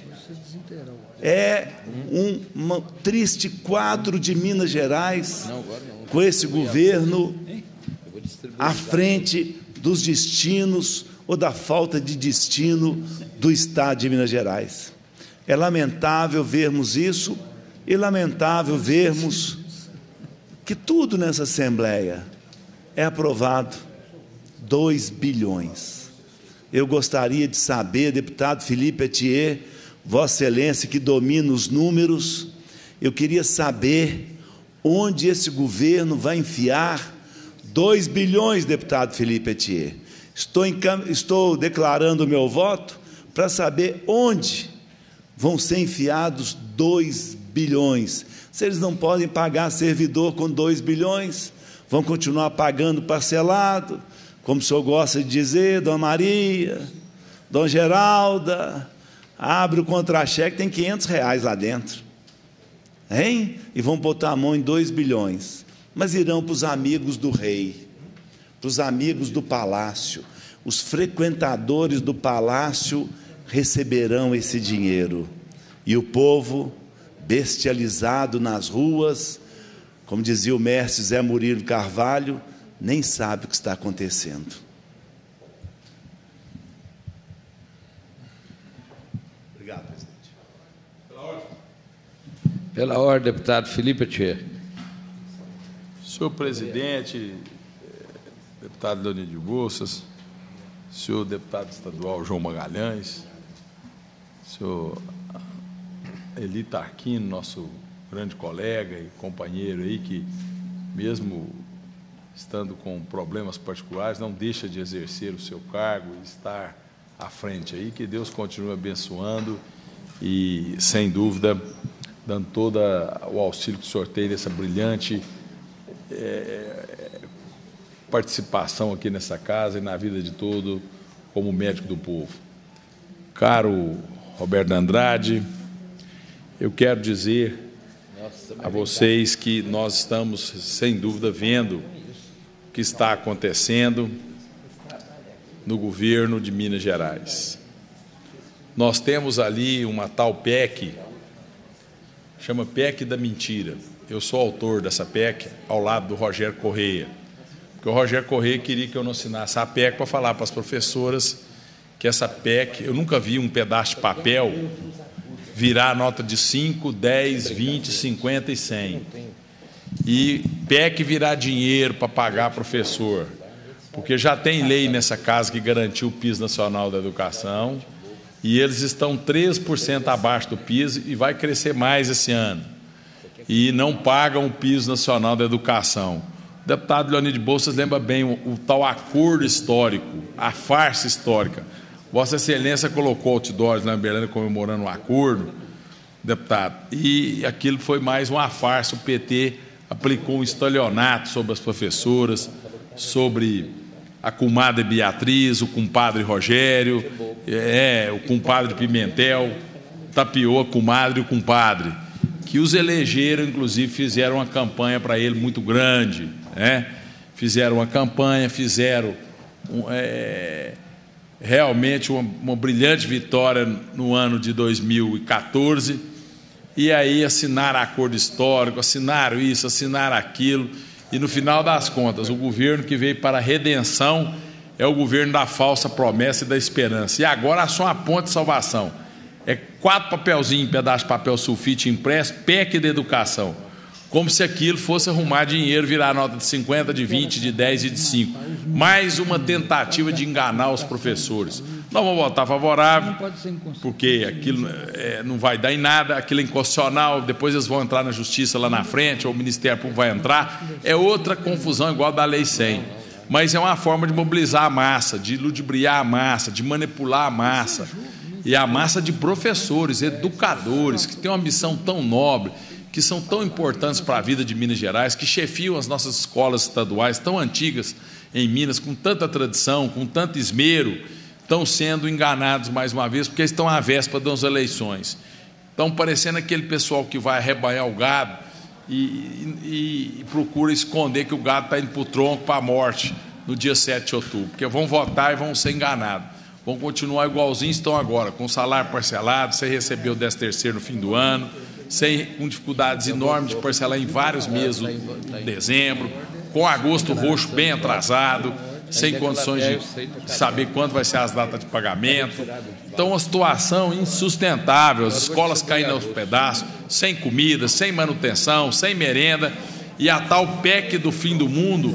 É um, um triste quadro de Minas Gerais, com esse governo à frente dos destinos ou da falta de destino do Estado de Minas Gerais. É lamentável vermos isso e lamentável vermos que tudo nessa Assembleia é aprovado. dois bilhões. Eu gostaria de saber, deputado Felipe Atier, Vossa Excelência que domina os números, eu queria saber onde esse governo vai enfiar dois bilhões, deputado Felipe Atier. Estou, em, estou declarando o meu voto para saber onde vão ser enfiados dois bilhões. Se eles não podem pagar servidor com dois bilhões, vão continuar pagando parcelado, como o senhor gosta de dizer, Dona Maria, Dona Geralda, abre o contra-cheque, tem quinhentos reais lá dentro. Hein? E vão botar a mão em dois bilhões. Mas irão para os amigos do rei, para os amigos do palácio. Os frequentadores do palácio receberão esse dinheiro. E o povo, bestializado nas ruas, como dizia o mestre Zé Murilo Carvalho, nem sabe o que está acontecendo. Obrigado, presidente. Pela ordem. Pela ordem, deputado Felipe Atier. Senhor presidente, deputado Leonide Bolsas, senhor deputado estadual João Magalhães, senhor Eli Tarquínio, nosso grande colega e companheiro aí, que mesmo estando com problemas particulares, não deixa de exercer o seu cargo e estar à frente aí, que Deus continue abençoando e, sem dúvida, dando todo o auxílio que o senhor tem nessa brilhante é, participação aqui nessa casa e na vida de todo, como médico do povo. Caro Roberto Andrade, eu quero dizer a vocês que nós estamos, sem dúvida, vendo o que está acontecendo no governo de Minas Gerais. Nós temos ali uma tal P E C, chama P E C da mentira. Eu sou autor dessa P E C ao lado do Rogério Correia, porque o Rogério Correia queria que eu não assinasse a P E C para falar para as professoras que essa P E C, eu nunca vi um pedaço de papel virar nota de cinco, dez, vinte, cinquenta e cem. E P E C virar dinheiro para pagar professor, porque já tem lei nessa casa que garantiu o piso nacional da educação, e eles estão treze por cento abaixo do piso e vai crescer mais esse ano. E não pagam o piso nacional da educação. O deputado Leonide Bouças lembra bem o, o tal acordo histórico, a farsa histórica. Vossa Excelência colocou outdoors na Berlândia comemorando o acordo, deputado, e aquilo foi mais uma farsa. O P T aplicou um estelionato sobre as professoras, sobre a comadre Beatriz, o compadre Rogério, é, o compadre Pimentel, tapeou a comadre e o compadre, que os elegeram, inclusive fizeram uma campanha para ele muito grande, né? Fizeram uma campanha, fizeram um, é, realmente uma, uma brilhante vitória no ano de dois mil e quatorze, e aí assinaram acordo histórico, assinaram isso, assinaram aquilo, e no final das contas, o governo que veio para a redenção é o governo da falsa promessa e da esperança. E agora só uma ponte de salvação. É quatro papelzinhos, pedaço de papel sulfite impresso, P E C de educação. Como se aquilo fosse arrumar dinheiro, virar nota de cinquenta, de vinte, de dez e de cinco. Mais uma tentativa de enganar os professores. Nós vamos votar favorável, porque aquilo é, não vai dar em nada, aquilo é inconstitucional, depois eles vão entrar na justiça lá na frente, ou o Ministério Público vai entrar. É outra confusão igual da Lei cem. Mas é uma forma de mobilizar a massa, de ludibriar a massa, de manipular a massa. E a massa de professores, educadores, que têm uma missão tão nobre, que são tão importantes para a vida de Minas Gerais, que chefiam as nossas escolas estaduais tão antigas em Minas, com tanta tradição, com tanto esmero, estão sendo enganados mais uma vez, porque estão à véspera das eleições. Estão parecendo aquele pessoal que vai arrebanhar o gado e, e, e procura esconder que o gado está indo para o tronco, para a morte, no dia sete de outubro, porque vão votar e vão ser enganados. Vão continuar igualzinho estão agora, com salário parcelado, sem receber o décimo terceiro no fim do ano, sem, com dificuldades enormes de parcelar em vários meses de dezembro, com agosto roxo bem atrasado, sem condições de saber quando vai ser as datas de pagamento. Então, uma situação insustentável, as escolas caindo aos pedaços, sem comida, sem manutenção, sem merenda, e a tal P E C do fim do mundo,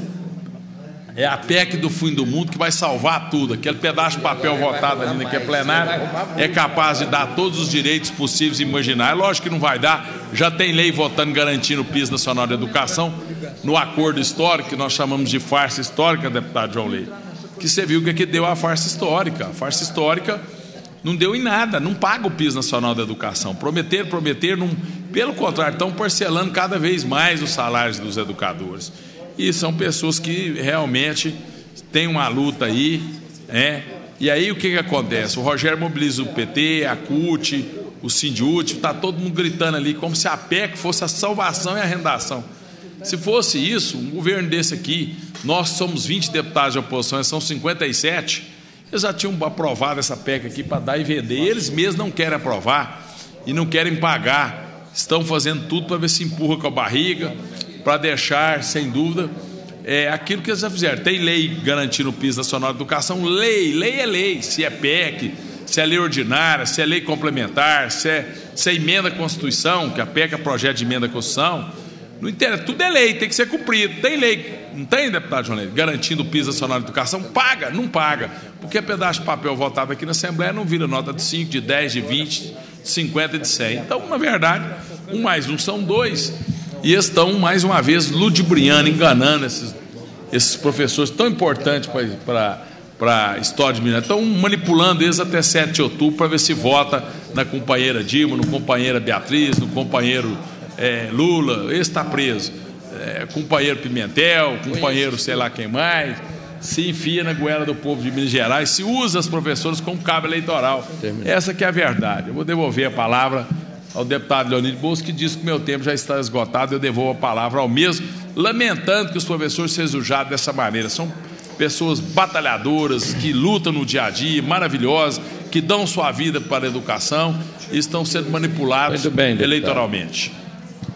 é a P E C do fim do mundo que vai salvar tudo. Aquele pedaço de papel votado ali naquele plenário é capaz de dar todos os direitos possíveis e imaginários. Lógico que não vai dar, já tem lei votando garantindo o piso nacional de educação, no acordo histórico, que nós chamamos de farsa histórica, deputado João Leite, que você viu que aqui deu a farsa histórica. A farsa histórica não deu em nada, não paga o piso nacional da educação. Prometer, prometer, não, pelo contrário, estão parcelando cada vez mais os salários dos educadores. E são pessoas que realmente têm uma luta aí, né? E aí o que, que acontece? O Rogério mobiliza o P T, a C U T, o Sindiúti, está todo mundo gritando ali, como se a P E C fosse a salvação e a arrendação. Se fosse isso, um governo desse aqui, nós somos vinte deputados de oposição, são cinquenta e sete, eles já tinham aprovado essa P E C aqui para dar e vender. Eles mesmos não querem aprovar e não querem pagar, estão fazendo tudo para ver se empurra com a barriga, para deixar, sem dúvida, é, aquilo que eles já fizeram. Tem lei garantindo o piso nacional de educação, lei, lei é lei, se é P E C, se é lei ordinária, se é lei complementar, se é, se é emenda à Constituição, que a P E C é projeto de emenda à Constituição, não interessa, tudo é lei, tem que ser cumprido. Tem lei, não tem, deputado João Leite, garantindo o piso nacional de educação? Paga, não paga, porque pedaço de papel votado aqui na Assembleia não vira nota de cinco, de dez, de vinte, de cinquenta e de cem. Então, na verdade, um mais um são dois, e estão, mais uma vez, ludibriando, enganando esses, esses professores tão importantes para para a história de Minas. Estão manipulando eles até sete de outubro para ver se vota na companheira Dilma, no companheira Beatriz, no companheiro é, Lula. Esse está preso. É, companheiro Pimentel, companheiro sei lá quem mais, se enfia na goela do povo de Minas Gerais, se usa as professoras como cabo eleitoral. Essa que é a verdade. Eu vou devolver a palavra ao deputado Leonide Bouças, que disse que meu tempo já está esgotado. Eu devolvo a palavra ao mesmo, lamentando que os professores sejam usados dessa maneira. São pessoas batalhadoras, que lutam no dia a dia, maravilhosas, que dão sua vida para a educação e estão sendo manipulados bem, eleitoralmente.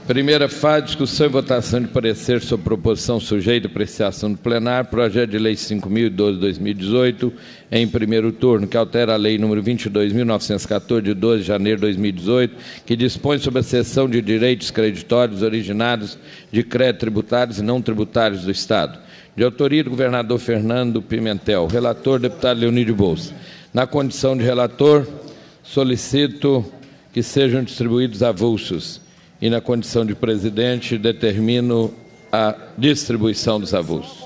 Primeira fase, discussão e votação de parecer sobre proposição sujeita à apreciação do plenário, projeto de lei cinco mil e doze barra dois mil e dezoito, em primeiro turno, que altera a lei número vinte e dois mil novecentos e quatorze, de doze de janeiro de dois mil e dezoito, que dispõe sobre a cessão de direitos creditórios originados de créditos tributários e não tributários do Estado. De autoria do governador Fernando Pimentel. Relator, deputado Leonídio Bolsa. Na condição de relator, solicito que sejam distribuídos avulsos. E, na condição de presidente, determino a distribuição dos avulsos.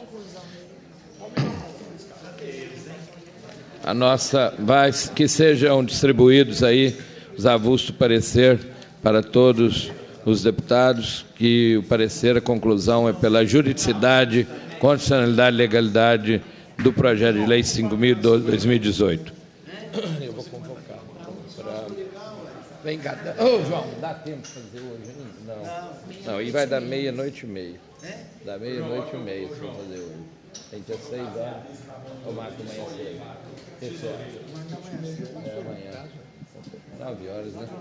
A nossa vai que sejam distribuídos aí os avulsos do parecer para todos os deputados, que o parecer, a conclusão é pela juridicidade, constitucionalidade e legalidade do projeto de lei cinco mil e doze barra dois mil e dezoito. Eu vou convocar para... Vem cá. Ô, João, dá tempo de fazer hoje? Não. Não, e vai dar meia-noite e meia. Dá meia-noite e meia se fazer hoje. Tem que ter seis horas. Ou mais que amanhã cedo. Que horas? É amanhã. Nove horas, né?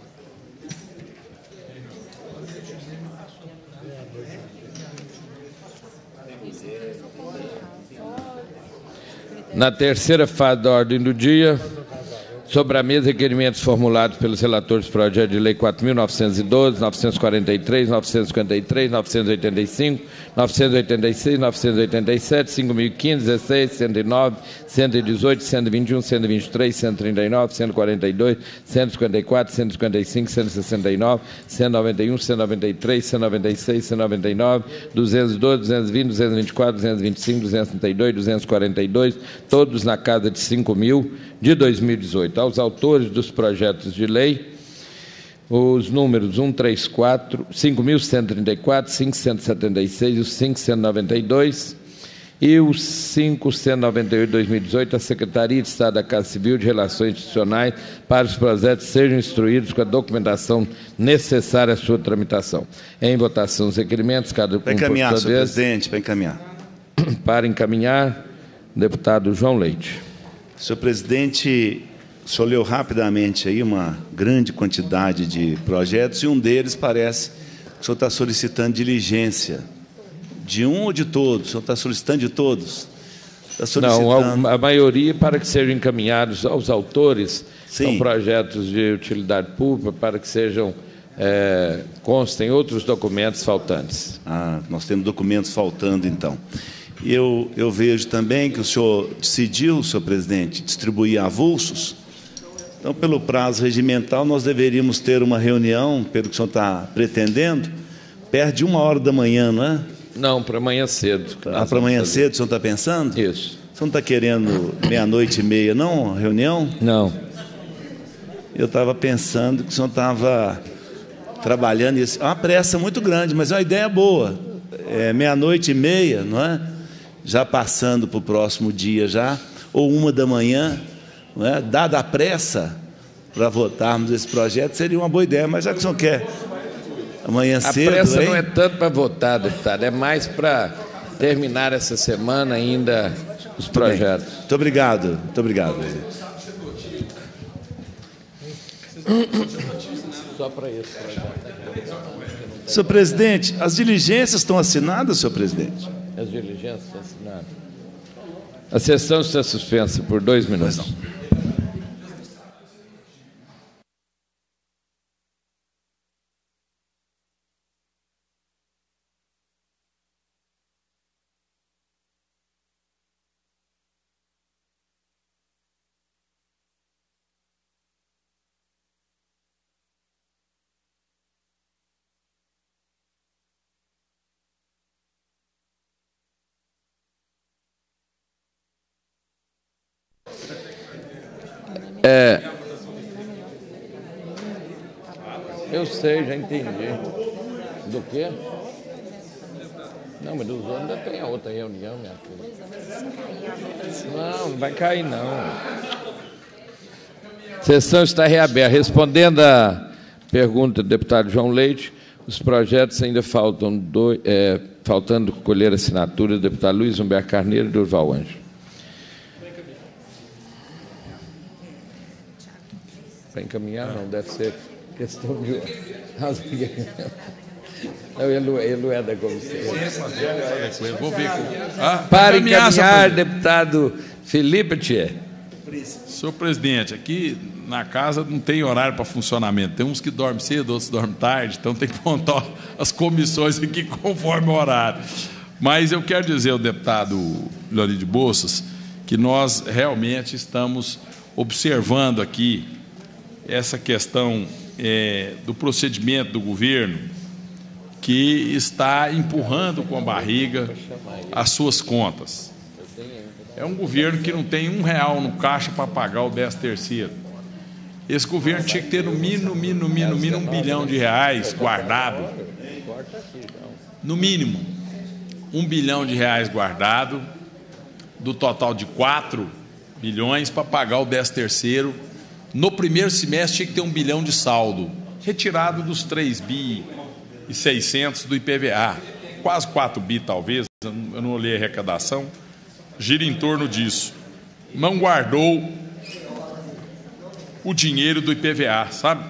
Na terceira fase da ordem do dia, sobre a mesa, requerimentos formulados pelos relatores do projeto de lei quatro mil novecentos e doze, novecentos e quarenta e três, novecentos e cinquenta e três, novecentos e oitenta e cinco, novecentos e oitenta e seis, novecentos e oitenta e sete, cinco mil e quinze, dezesseis, cento e nove, cento e dezoito, cento e vinte e um, cento e vinte e três, cento e trinta e nove, cento e quarenta e dois, cento e cinquenta e quatro, cento e cinquenta e cinco, cento e sessenta e nove, cento e noventa e um, cento e noventa e três, cento e noventa e seis, cento e noventa e nove, duzentos e doze, duzentos e vinte, duzentos e vinte e quatro, duzentos e vinte e cinco, duzentos e trinta e dois, duzentos e quarenta e dois, todos na casa de cinco mil de dois mil e dezoito. Aos autores dos projetos de lei, os números cento e trinta e quatro, cinco mil cento e trinta e quatro, cinco mil cento e setenta e seis e os cinco mil cento e noventa e dois, e os cinco mil cento e noventa e oito de dois mil e dezoito, a Secretaria de Estado da Casa Civil de Relações Institucionais, para os projetos sejam instruídos com a documentação necessária à sua tramitação. Em votação, os requerimentos, cada um para encaminhar, por sua senhor vez. presidente, para encaminhar. Para encaminhar, deputado João Leite. Senhor presidente, o senhor leu rapidamente aí uma grande quantidade de projetos e um deles parece que o senhor está solicitando diligência. De um ou de todos? O senhor está solicitando de todos? Está solicitando... Não, a, a maioria para que sejam encaminhados aos autores. Sim. São projetos de utilidade pública para que sejam, é, constem outros documentos faltantes. Ah, nós temos documentos faltando, então. Eu, eu vejo também que o senhor decidiu, senhor presidente, distribuir avulsos. Então, pelo prazo regimental, nós deveríamos ter uma reunião, pelo que o senhor está pretendendo, perto de uma hora da manhã, não é? Não, para amanhã cedo. Ah, para amanhã cedo, o senhor está pensando? Isso. O senhor não está querendo meia-noite e meia, não, reunião? Não. Eu estava pensando que o senhor estava trabalhando isso. É uma pressa muito grande, mas é uma ideia boa. É meia-noite e meia, não é? Já passando para o próximo dia já, ou uma da manhã, não é? Dada a pressa para votarmos esse projeto, seria uma boa ideia, mas já que o senhor quer amanhã a cedo... A pressa hein? não é tanto para votar, deputado, é mais para terminar essa semana ainda os Muito projetos. bem. Muito obrigado, muito obrigado. Só para isso. Senhor presidente, as diligências estão assinadas, senhor presidente? As diligências estão assinadas. A sessão está suspensa por dois minutos. Pois não. É, eu sei, já entendi. Do quê? Não, mas dos outros ainda tem a outra reunião, minha filha. Não, não vai cair, não. A sessão está reaberta. Respondendo à pergunta do deputado João Leite, os projetos ainda faltam, dois, é, faltando colher assinatura do deputado Luiz Humberto Carneiro e do Durval Ângelo. Para encaminhar, não, deve ser questão de... Não, ele, não- ele não é da comissão. Vou ver. Ah, Para ameaça, encaminhar, presidente. deputado Felipe Thier. Senhor presidente, aqui na casa não tem horário para funcionamento. Tem uns que dormem cedo, outros dormem tarde, então tem que montar as comissões aqui conforme o horário. Mas eu quero dizer ao deputado Leonide Bouças que nós realmente estamos observando aqui essa questão é, do procedimento do governo, que está empurrando com a barriga as suas contas. É um governo que não tem um real no caixa para pagar o décimo terceiro. Esse governo tinha que ter no mínimo, no mínimo, no mínimo, no mínimo um bilhão de reais guardado. No mínimo, um bilhão de reais guardado, do total de quatro bilhões, para pagar o décimo terceiro. No primeiro semestre tinha que ter um bilhão de saldo, retirado dos três bi e seiscentos do I P V A. Quase quatro bi, talvez, eu não, eu não olhei a arrecadação. Gira em torno disso. Não guardou o dinheiro do I P V A, sabe?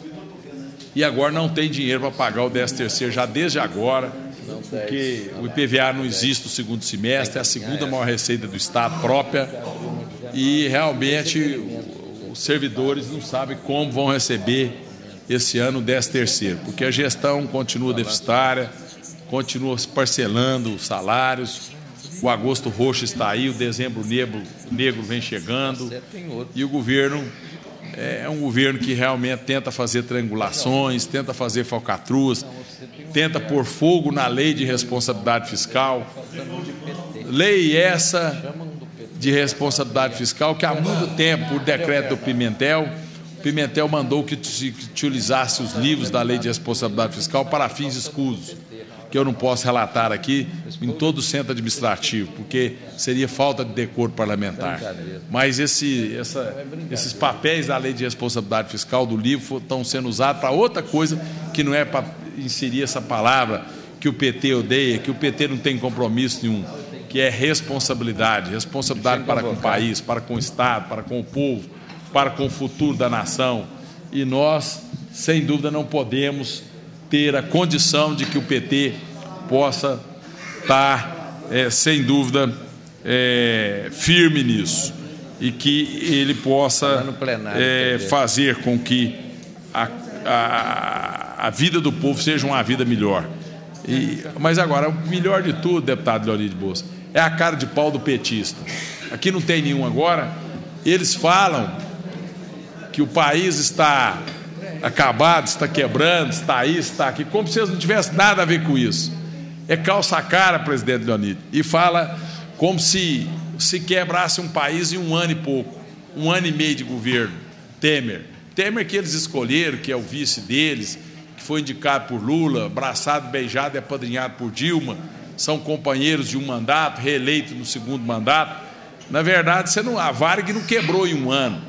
E agora não tem dinheiro para pagar o décimo terceiro já desde agora, porque o I P V A não existe no segundo semestre, é a segunda maior receita do Estado própria, e realmente os servidores não sabem como vão receber esse ano o décimo terceiro, porque a gestão continua deficitária, continua parcelando os salários. O agosto roxo está aí, o dezembro negro, negro vem chegando, e o governo é um governo que realmente tenta fazer triangulações, tenta fazer falcatruas, tenta pôr fogo na lei de responsabilidade fiscal. Lei essa de responsabilidade fiscal que há muito tempo, por decreto do Pimentel, Pimentel mandou que se utilizasse os livros da lei de responsabilidade fiscal para fins escusos, que eu não posso relatar aqui em todo o centro administrativo, porque seria falta de decoro parlamentar. Mas esse, essa, esses papéis da lei de responsabilidade fiscal do livro estão sendo usados para outra coisa que não é para inserir essa palavra que o P T odeia, que o P T não tem compromisso nenhum, que é responsabilidade, responsabilidade para com o país, para com o Estado, para com o povo, para com o futuro da nação. E nós, sem dúvida, não podemos ter a condição de que o P T possa estar, é, sem dúvida, é, firme nisso, e que ele possa é, fazer com que a, a, a vida do povo seja uma vida melhor. E, mas agora, o melhor de tudo, deputado Leonide Bouças, é a cara de pau do petista. Aqui não tem nenhum agora. Eles falam que o país está acabado, está quebrando, está isso, está aqui, como se eles não tivessem nada a ver com isso. É calça a cara, presidente Leonide, e fala como se se quebrasse um país em um ano e pouco, um ano e meio de governo. Temer. Temer que eles escolheram, que é o vice deles, que foi indicado por Lula, abraçado, beijado e apadrinhado por Dilma, são companheiros de um mandato, reeleito no segundo mandato. Na verdade, você não, a Varig não quebrou em um ano.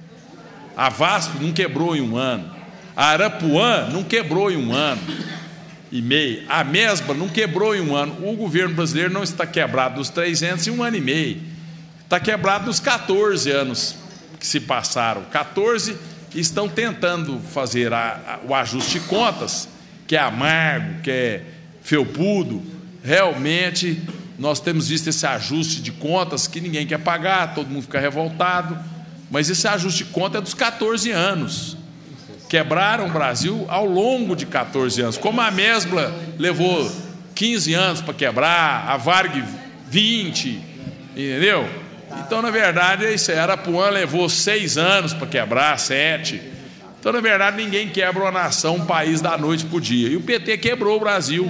A VASP não quebrou em um ano. A Arapuã não quebrou em um ano e meio. A MESBA não quebrou em um ano. O governo brasileiro não está quebrado dos trezentos em um ano e meio. Está quebrado nos quatorze anos que se passaram. quatorze estão tentando fazer a, a, o ajuste de contas, que é amargo, que é felpudo. Realmente, nós temos visto esse ajuste de contas que ninguém quer pagar, todo mundo fica revoltado. Mas esse ajuste de conta é dos quatorze anos. Quebraram o Brasil ao longo de quatorze anos. Como a MESBA levou quinze anos para quebrar, a Varig vinte, entendeu? Então, na verdade, isso era. A Arapuã levou seis anos para quebrar, sete. Então, na verdade, ninguém quebra uma nação, um país da noite para o dia. E o P T quebrou o Brasil.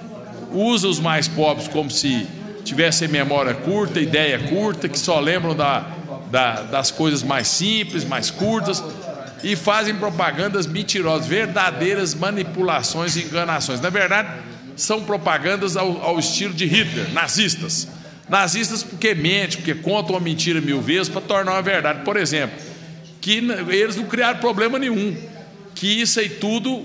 Usa os mais pobres como se tivessem memória curta, ideia curta, que só lembram da... Da, das coisas mais simples, mais curtas, e fazem propagandas mentirosas, verdadeiras manipulações e enganações. Na verdade, são propagandas ao, ao estilo de Hitler, nazistas. Nazistas porque mente, porque contam uma mentira mil vezes para tornar uma verdade. Por exemplo, que eles não criaram problema nenhum, que isso aí tudo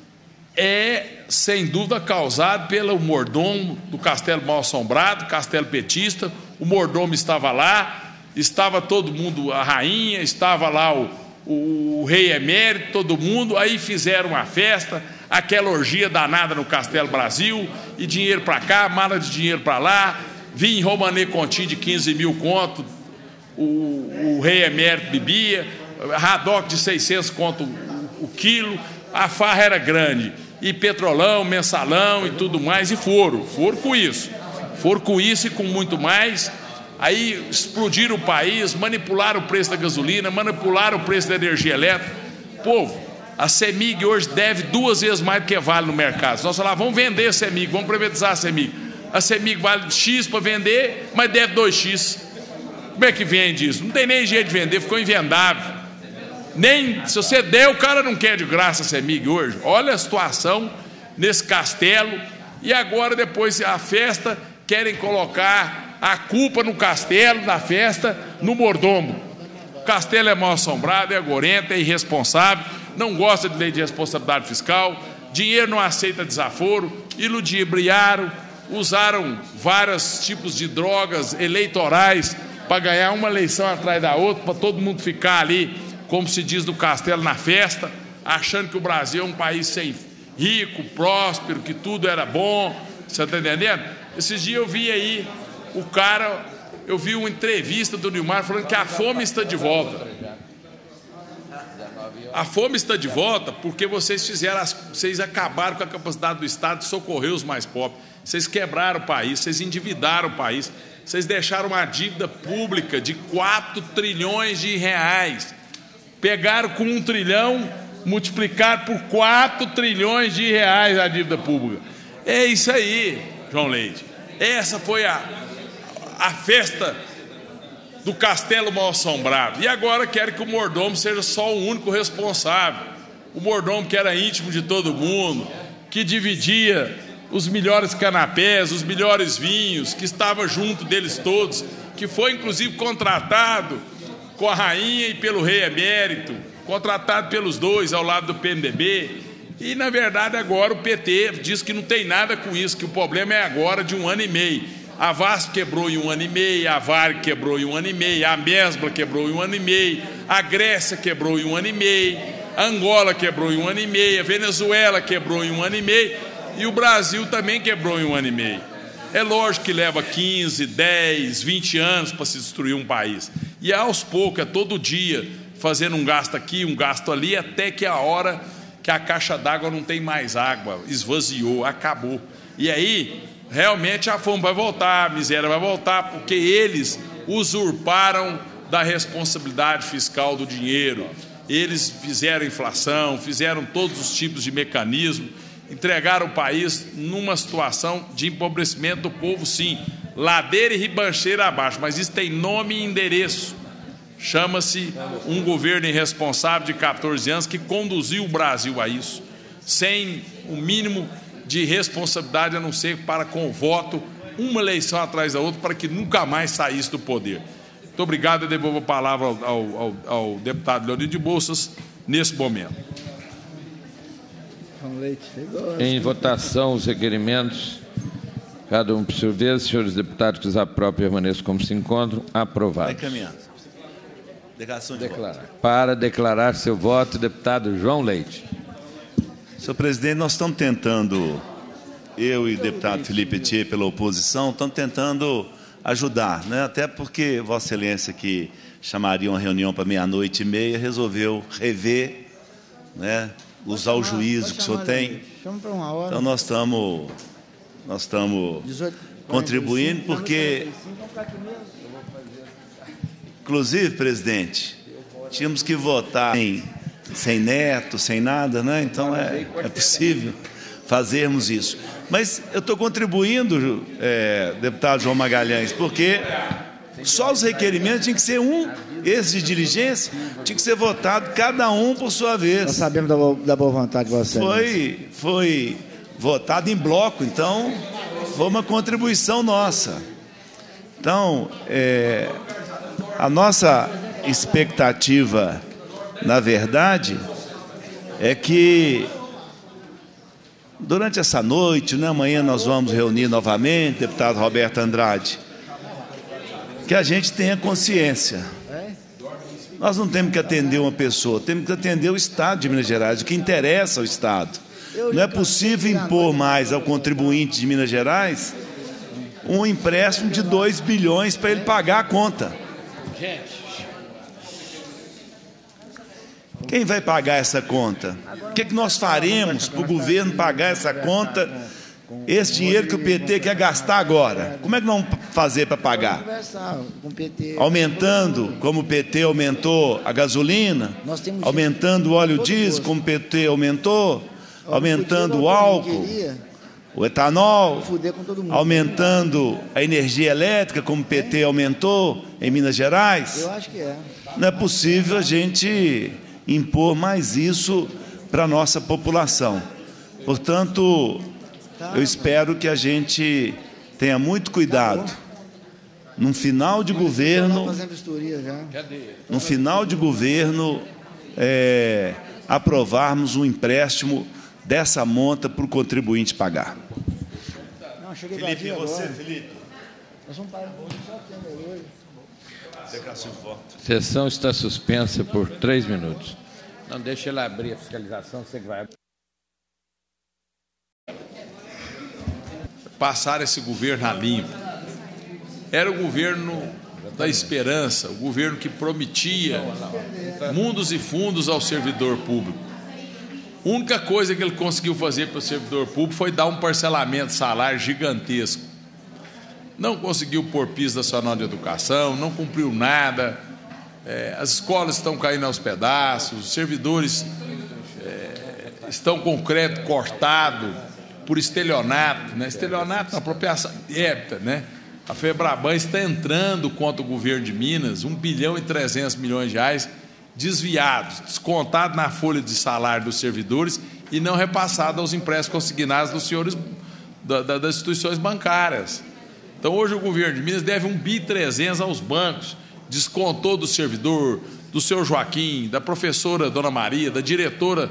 é, sem dúvida, causado pelo mordomo do Castelo Mal Assombrado, Castelo Petista. O mordomo estava lá, estava todo mundo, a rainha, estava lá o, o, o rei emérito, todo mundo, aí fizeram uma festa, aquela orgia danada no Castelo Brasil, e dinheiro para cá, mala de dinheiro para lá, vinho Romanê Conti de quinze mil conto, o, o rei emérito bebia, Haddock de seiscentos conto o, o quilo, a farra era grande, e petrolão, mensalão e tudo mais, e foram, foram com isso, foram com isso e com muito mais. Aí explodiram o país, manipularam o preço da gasolina, manipularam o preço da energia elétrica. Povo, a CEMIG hoje deve duas vezes mais do que vale no mercado. Nós falamos, vamos vender a CEMIG, vamos privatizar a CEMIG. A CEMIG vale X para vender, mas deve dois X. Como é que vende isso? Não tem nem jeito de vender, ficou invendável. Nem, se você der, o cara não quer de graça a CEMIG hoje. Olha a situação nesse castelo. E agora, depois, a festa, querem colocar a culpa no castelo, na festa, no mordomo. O castelo é mal assombrado, é agorento, é irresponsável, não gosta de lei de responsabilidade fiscal, dinheiro não aceita desaforo, iludibriaram, usaram vários tipos de drogas eleitorais para ganhar uma eleição atrás da outra, para todo mundo ficar ali, como se diz do castelo, na festa, achando que o Brasil é um país sem rico, próspero, que tudo era bom. Você está entendendo? Esses dias eu vi aí o cara, eu vi uma entrevista do Nilmar falando que a fome está de volta. A fome está de volta porque vocês fizeram, as, vocês acabaram com a capacidade do Estado de socorrer os mais pobres. Vocês quebraram o país, vocês endividaram o país, vocês deixaram uma dívida pública de quatro trilhões de reais. Pegaram com um trilhão, multiplicaram por quatro trilhões de reais a dívida pública. É isso aí, João Leite. Essa foi a a festa do castelo mal assombrado. E agora querem que o mordomo seja só o único responsável. O mordomo que era íntimo de todo mundo, que dividia os melhores canapés, os melhores vinhos, que estava junto deles todos, que foi inclusive contratado com a rainha e pelo rei emérito, contratado pelos dois ao lado do P M D B. E na verdade agora o P T diz que não tem nada com isso, que o problema é agora de um ano e meio. A Vasco quebrou em um ano e meio, a Varig quebrou em um ano e meio, a Mesbla quebrou em um ano e meio, a Grécia quebrou em um ano e meio, a Angola quebrou em um ano e meio, a Venezuela quebrou em um ano e meio e o Brasil também quebrou em um ano e meio. É lógico que leva quinze, dez, vinte anos para se destruir um país. E aos poucos, é todo dia, fazendo um gasto aqui, um gasto ali, até que a hora que a caixa d'água não tem mais água, esvaziou, acabou. E aí realmente a fome vai voltar, a miséria vai voltar, porque eles usurparam da responsabilidade fiscal do dinheiro. Eles fizeram inflação, fizeram todos os tipos de mecanismo, entregaram o país numa situação de empobrecimento do povo, sim, ladeira e ribanceira abaixo, mas isso tem nome e endereço. Chama-se um governo irresponsável de quatorze anos que conduziu o Brasil a isso, sem o mínimo de responsabilidade, a não ser para com o voto, uma eleição atrás da outra, para que nunca mais saísse do poder. Muito obrigado, eu devolvo a palavra ao, ao, ao deputado Leonir de Bolsas, nesse momento. Em votação, os requerimentos, cada um por sua vez, senhores deputados que os aprovam permaneçam como se encontram, aprovados. Vai caminhando. Declaração de declarar. voto. Para declarar seu voto, deputado João Leite. Senhor presidente, nós estamos tentando, eu e o deputado Felipe Thier, pela oposição, estamos tentando ajudar, né? Até porque Vossa Excelência, que chamaria uma reunião para meia-noite e meia, resolveu rever, né? Usar o juízo que o senhor tem. Então nós estamos, nós estamos contribuindo, porque, inclusive, presidente, tínhamos que votar em sem neto, sem nada, né? Então é, é possível fazermos isso. Mas eu estou contribuindo, é, deputado João Magalhães, porque só os requerimentos tinham que ser um, esse de diligência, tinha que ser votado cada um por sua vez. Nós sabemos da boa, da boa vontade de você. Foi, foi votado em bloco, então foi uma contribuição nossa. Então, é, a nossa expectativa, na verdade, é que durante essa noite, né, amanhã nós vamos reunir novamente, deputado Roberto Andrade, que a gente tenha consciência. Nós não temos que atender uma pessoa, temos que atender o Estado de Minas Gerais, o que interessa ao Estado. Não é possível impor mais ao contribuinte de Minas Gerais um empréstimo de dois bilhões para ele pagar a conta. Quem vai pagar essa conta? O que, é que nós faremos para o governo pagar essa conta, esse dinheiro que o P T quer gastar agora? Como é que nós vamos fazer para pagar? Aumentando, como o P T aumentou a gasolina, aumentando o óleo diesel, como o P T aumentou, aumentando o álcool, o etanol, aumentando a energia elétrica, como o P T aumentou em Minas Gerais. Eu acho que é. Não é possível a gente impor mais isso para a nossa população. Portanto, eu espero que a gente tenha muito cuidado. No final de governo, no final de governo, é, aprovarmos um empréstimo dessa monta para o contribuinte pagar. Não, cheguei Felipe, e você, agora. Felipe? Nós vamos parar só hoje. A sessão está suspensa por três minutos. Não deixa ele abrir a fiscalização, você que vai. Passar esse governo a limpo. Era o governo da esperança, o governo que prometia mundos e fundos ao servidor público. A única coisa que ele conseguiu fazer para o servidor público foi dar um parcelamento de salário gigantesco. Não conseguiu pôr piso nacional de educação, não cumpriu nada, é, as escolas estão caindo aos pedaços, os servidores é, estão com o crédito cortado por estelionato, né? Estelionato na apropriação débita, né? A FEBRABAN está entrando contra o governo de Minas, um bilhão e trezentos milhões de reais desviados, descontado na folha de salário dos servidores e não repassado aos empréstimos consignados dos senhores da, da, das instituições bancárias. Então, hoje o governo de Minas deve um bi trezentos aos bancos, descontou do servidor, do seu Joaquim, da professora Dona Maria, da diretora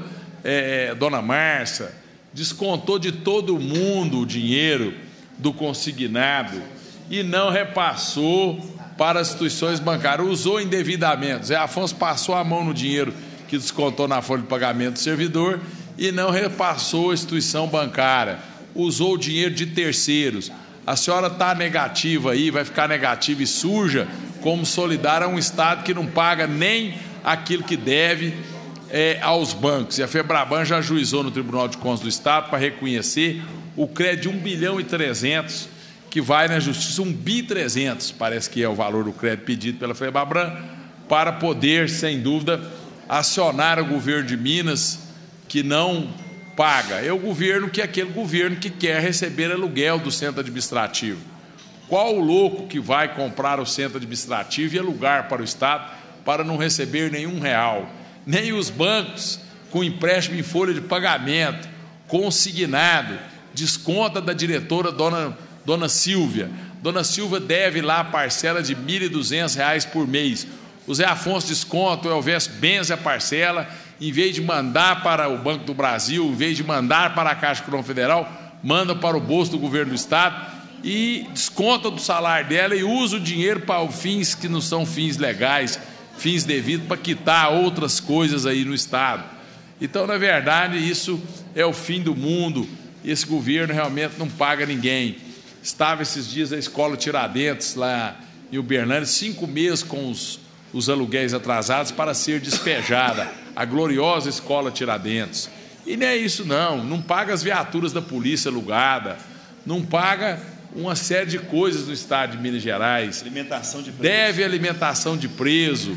é, Dona Márcia, descontou de todo mundo o dinheiro do consignado e não repassou para as instituições bancárias, usou indevidamente. Zé Afonso passou a mão no dinheiro que descontou na folha de pagamento do servidor e não repassou a instituição bancária, usou o dinheiro de terceiros. A senhora está negativa aí, vai ficar negativa e suja, como solidária a um Estado que não paga nem aquilo que deve é, aos bancos. E a FEBRABAN já ajuizou no Tribunal de Contas do Estado para reconhecer o crédito de um bilhão e trezentos, que vai na Justiça, um bi trezentos, parece que é o valor do crédito pedido pela FEBRABAN, para poder, sem dúvida, acionar o governo de Minas, que não paga. É o governo que é aquele governo que quer receber aluguel do centro administrativo. Qual o louco que vai comprar o centro administrativo e alugar para o Estado para não receber nenhum real? Nem os bancos, com empréstimo em folha de pagamento, consignado, desconta da diretora Dona, Dona Silvia. Dona Silvia deve lá a parcela de mil e duzentos reais por mês. O Zé Afonso desconta, o Elvésio benze a parcela, em vez de mandar para o Banco do Brasil, em vez de mandar para a Caixa Econômica Federal, manda para o bolso do governo do Estado e desconta do salário dela e usa o dinheiro para fins que não são fins legais, fins devidos, para quitar outras coisas aí no Estado. Então, na verdade, isso é o fim do mundo. Esse governo realmente não paga ninguém. Estava esses dias a escola Tiradentes, lá em Uberlândia, cinco meses com os, os aluguéis atrasados para ser despejada. A gloriosa escola Tiradentes. E não é isso não, não paga as viaturas da polícia alugada, não paga uma série de coisas no estado de Minas Gerais. Alimentação de preso. Deve alimentação de preso,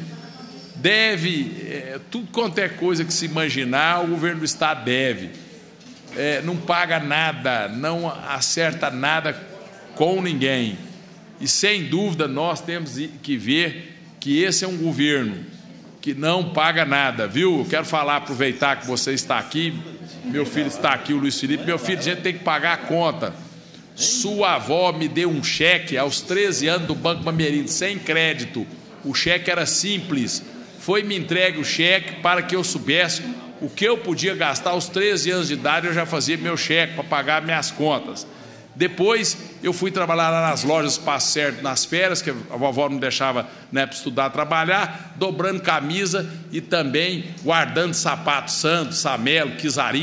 deve é, tudo quanto é coisa que se imaginar, o governo do estado deve. É, não paga nada, não acerta nada com ninguém. E sem dúvida nós temos que ver que esse é um governo que não paga nada, viu? Eu quero falar, aproveitar que você está aqui, meu filho está aqui, o Luiz Felipe, meu filho, a gente tem que pagar a conta. Sua avó me deu um cheque aos treze anos do Banco Bameirinho, sem crédito, o cheque era simples, foi me entregue o cheque para que eu soubesse o que eu podia gastar aos treze anos de idade, eu já fazia meu cheque para pagar minhas contas. Depois eu fui trabalhar lá nas lojas Passo Certo, nas férias, que a vovó não deixava, né, para estudar, trabalhar, dobrando camisa e também guardando sapato Santos, Samelo, Quizarina,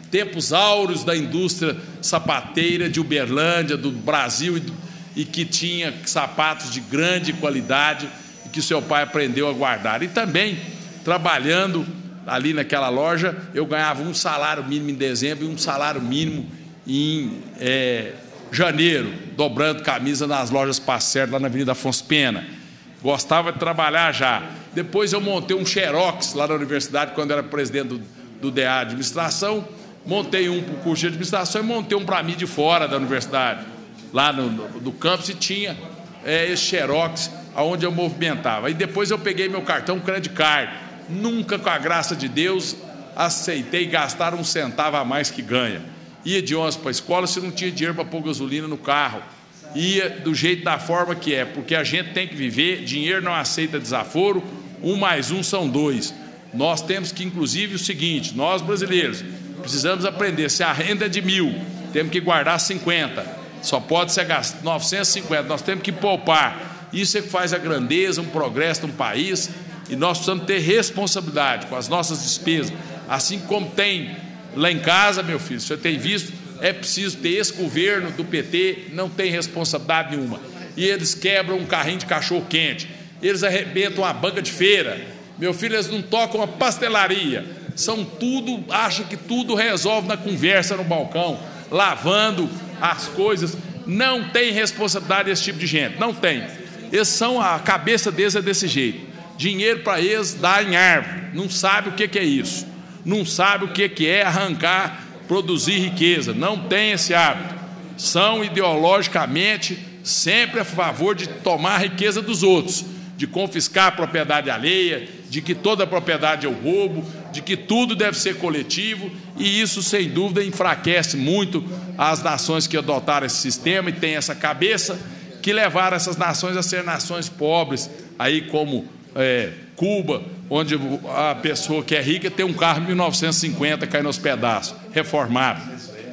tempos áureos da indústria sapateira de Uberlândia, do Brasil, e, do, e que tinha sapatos de grande qualidade e que seu pai aprendeu a guardar. E também, trabalhando ali naquela loja, eu ganhava um salário mínimo em dezembro e um salário mínimo em é, janeiro, dobrando camisa nas lojas Passerdo, lá na Avenida Afonso Pena. Gostava de trabalhar já. Depois eu montei um xerox lá na universidade, quando era presidente do, do D A Administração, montei um para o curso de administração e montei um para mim de fora da universidade, lá no, no, no campus, e tinha é, esse xerox onde eu movimentava. E depois eu peguei meu cartão Credit Card. Nunca, com a graça de Deus, aceitei gastar um centavo a mais que ganha. Ia de ônibus para a escola se não tinha dinheiro para pôr gasolina no carro. Ia do jeito, da forma que é, porque a gente tem que viver, dinheiro não aceita desaforo, um mais um são dois. Nós temos que, inclusive, o seguinte, nós brasileiros precisamos aprender, se a renda é de mil, temos que guardar cinquenta, só pode ser gasto novecentos e cinquenta, nós temos que poupar. Isso é que faz a grandeza, um progresso de um país, e nós precisamos ter responsabilidade com as nossas despesas, assim como tem lá em casa, meu filho, você tem visto, é preciso ter. Esse governo do P T não tem responsabilidade nenhuma, e eles quebram um carrinho de cachorro-quente, eles arrebentam uma banca de feira, meu filho, eles não tocam uma pastelaria, são tudo, acham que tudo resolve na conversa no balcão, lavando as coisas. Não tem responsabilidade esse tipo de gente, não tem. Eles são, a cabeça deles é desse jeito, dinheiro para eles dá em árvore, não sabe o que, que é isso, não sabe o que, que é arrancar, produzir riqueza, não tem esse hábito. São ideologicamente sempre a favor de tomar a riqueza dos outros, de confiscar a propriedade alheia, de que toda a propriedade é o roubo, de que tudo deve ser coletivo, e isso, sem dúvida, enfraquece muito as nações que adotaram esse sistema e têm essa cabeça, que levaram essas nações a ser nações pobres, aí como é, Cuba, onde a pessoa que é rica tem um carro em mil novecentos e cinquenta caindo aos pedaços, reformado.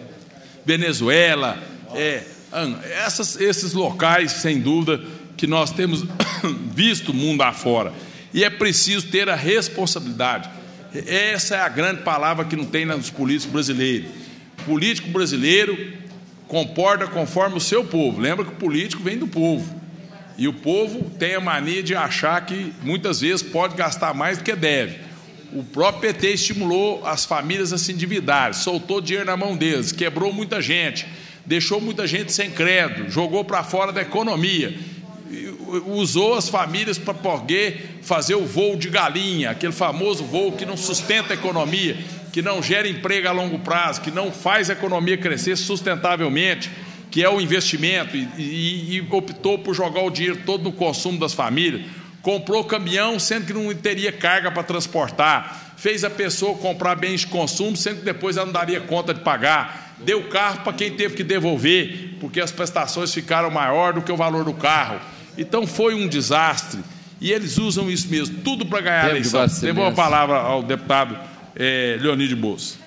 Venezuela, é, essas, esses locais, sem dúvida, que nós temos visto o mundo afora. E é preciso ter a responsabilidade. Essa é a grande palavra que não tem nos políticos brasileiros. O político brasileiro comporta conforme o seu povo. Lembra que o político vem do povo. E o povo tem a mania de achar que muitas vezes pode gastar mais do que deve. O próprio P T estimulou as famílias a se endividarem, soltou dinheiro na mão deles, quebrou muita gente, deixou muita gente sem crédito, jogou para fora da economia, usou as famílias para poder fazer o voo de galinha, aquele famoso voo que não sustenta a economia, que não gera emprego a longo prazo, que não faz a economia crescer sustentavelmente, que é o investimento, e, e, e optou por jogar o dinheiro todo no consumo das famílias, comprou caminhão, sendo que não teria carga para transportar, fez a pessoa comprar bens de consumo, sendo que depois ela não daria conta de pagar, deu carro para quem teve que devolver, porque as prestações ficaram maior do que o valor do carro. Então foi um desastre, e eles usam isso mesmo, tudo para ganhar a eleição. Levou a palavra ao deputado é, Leonide Bolsa.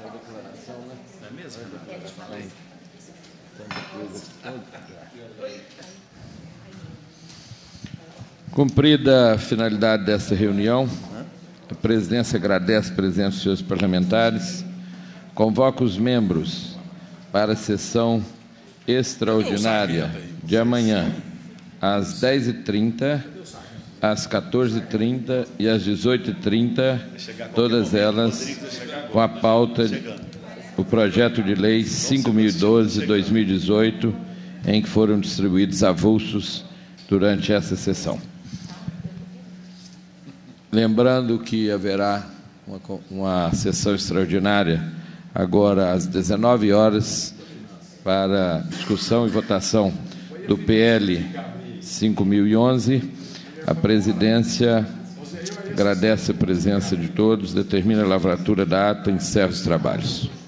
Cumprida a finalidade desta reunião, a presidência agradece a presença dos senhores parlamentares, convoca os membros para a sessão extraordinária de amanhã, às dez e trinta, às quatorze e trinta e às dezoito e trinta, todas elas com a pauta do projeto de lei cinco mil e doze de dois mil e dezoito, em que foram distribuídos avulsos durante essa sessão. Lembrando que haverá uma, uma sessão extraordinária agora às dezenove horas para discussão e votação do P L cinco mil e onze. A presidência agradece a presença de todos, determina a lavratura da ata e encerra os trabalhos.